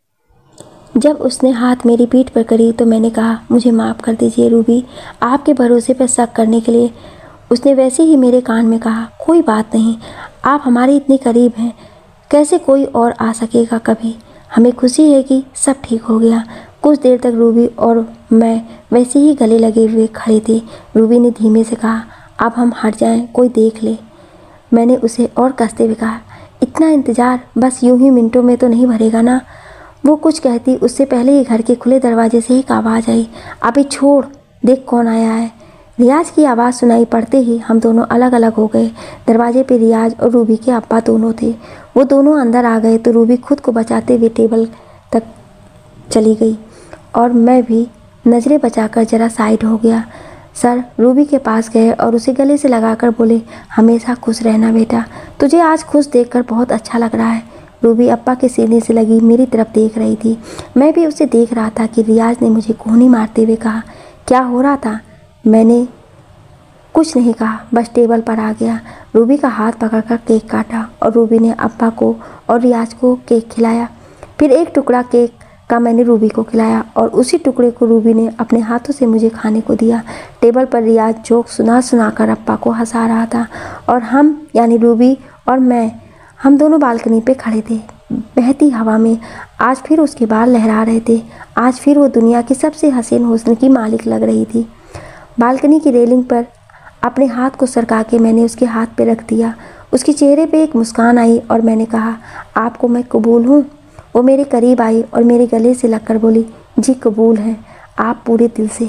जब उसने हाथ मेरी पीठ पर करी तो मैंने कहा, मुझे माफ़ कर दीजिए रूबी, आपके भरोसे पर शक करने के लिए। उसने वैसे ही मेरे कान में कहा, कोई बात नहीं, आप हमारे इतने करीब हैं, कैसे कोई और आ सकेगा कभी। हमें खुशी है कि सब ठीक हो गया। कुछ देर तक रूबी और मैं वैसे ही गले लगे हुए खड़े थे। रूबी ने धीमे से कहा, अब हम हट जाएं, कोई देख ले। मैंने उसे और कसते हुए कहा, इतना इंतज़ार बस यूं ही मिनटों में तो नहीं भरेगा ना। वो कुछ कहती उससे पहले ही घर के खुले दरवाजे से एक आवाज़ आई, अभी छोड़, देख कौन आया है। रियाज की आवाज़ सुनाई पड़ते ही हम दोनों अलग अलग हो गए। दरवाजे पे रियाज और रूबी के अब्बा दोनों थे। वो दोनों अंदर आ गए तो रूबी खुद को बचाते हुए टेबल तक चली गई और मैं भी नज़रें बचाकर ज़रा साइड हो गया। सर रूबी के पास गए और उसे गले से लगाकर बोले, हमेशा खुश रहना बेटा, तुझे आज खुश देखकर बहुत अच्छा लग रहा है। रूबी अब्बा के सीने से लगी मेरी तरफ देख रही थी। मैं भी उसे देख रहा था कि रियाज ने मुझे कोहनी मारते हुए कहा, क्या हो रहा था? मैंने कुछ नहीं कहा, बस टेबल पर आ गया। रूबी का हाथ पकड़कर केक काटा और रूबी ने अब्बा को और रियाज को केक खिलाया। फिर एक टुकड़ा केक का मैंने रूबी को खिलाया और उसी टुकड़े को रूबी ने अपने हाथों से मुझे खाने को दिया। टेबल पर रियाज जोक सुना कर अब्बा को हंसा रहा था और हम यानी रूबी और मैं, हम दोनों बालकनी पे खड़े थे। बहती हवा में आज फिर उसके बाल लहरा रहे थे। आज फिर वो दुनिया की सबसे हसीन हुस्न की मालिक लग रही थी। बालकनी की रेलिंग पर अपने हाथ को सरका के मैंने उसके हाथ पे रख दिया। उसके चेहरे पे एक मुस्कान आई और मैंने कहा, आपको मैं कबूल हूँ। वो मेरे करीब आई और मेरे गले से लगकर बोली, जी कबूल है, आप पूरे दिल से।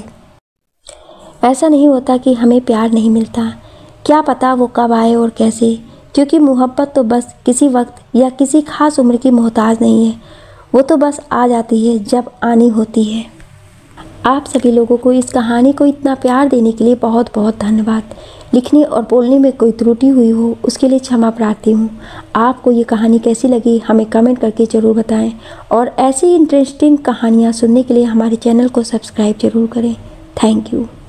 ऐसा नहीं होता कि हमें प्यार नहीं मिलता, क्या पता वो कब आए और कैसे, क्योंकि मोहब्बत तो बस किसी वक्त या किसी खास उम्र की मोहताज नहीं है। वो तो बस आ जाती है जब आनी होती है। आप सभी लोगों को इस कहानी को इतना प्यार देने के लिए बहुत बहुत धन्यवाद। लिखने और बोलने में कोई त्रुटि हुई हो उसके लिए क्षमा प्रार्थी हूँ। आपको ये कहानी कैसी लगी हमें कमेंट करके ज़रूर बताएं और ऐसी इंटरेस्टिंग कहानियाँ सुनने के लिए हमारे चैनल को सब्सक्राइब ज़रूर करें। Thank you.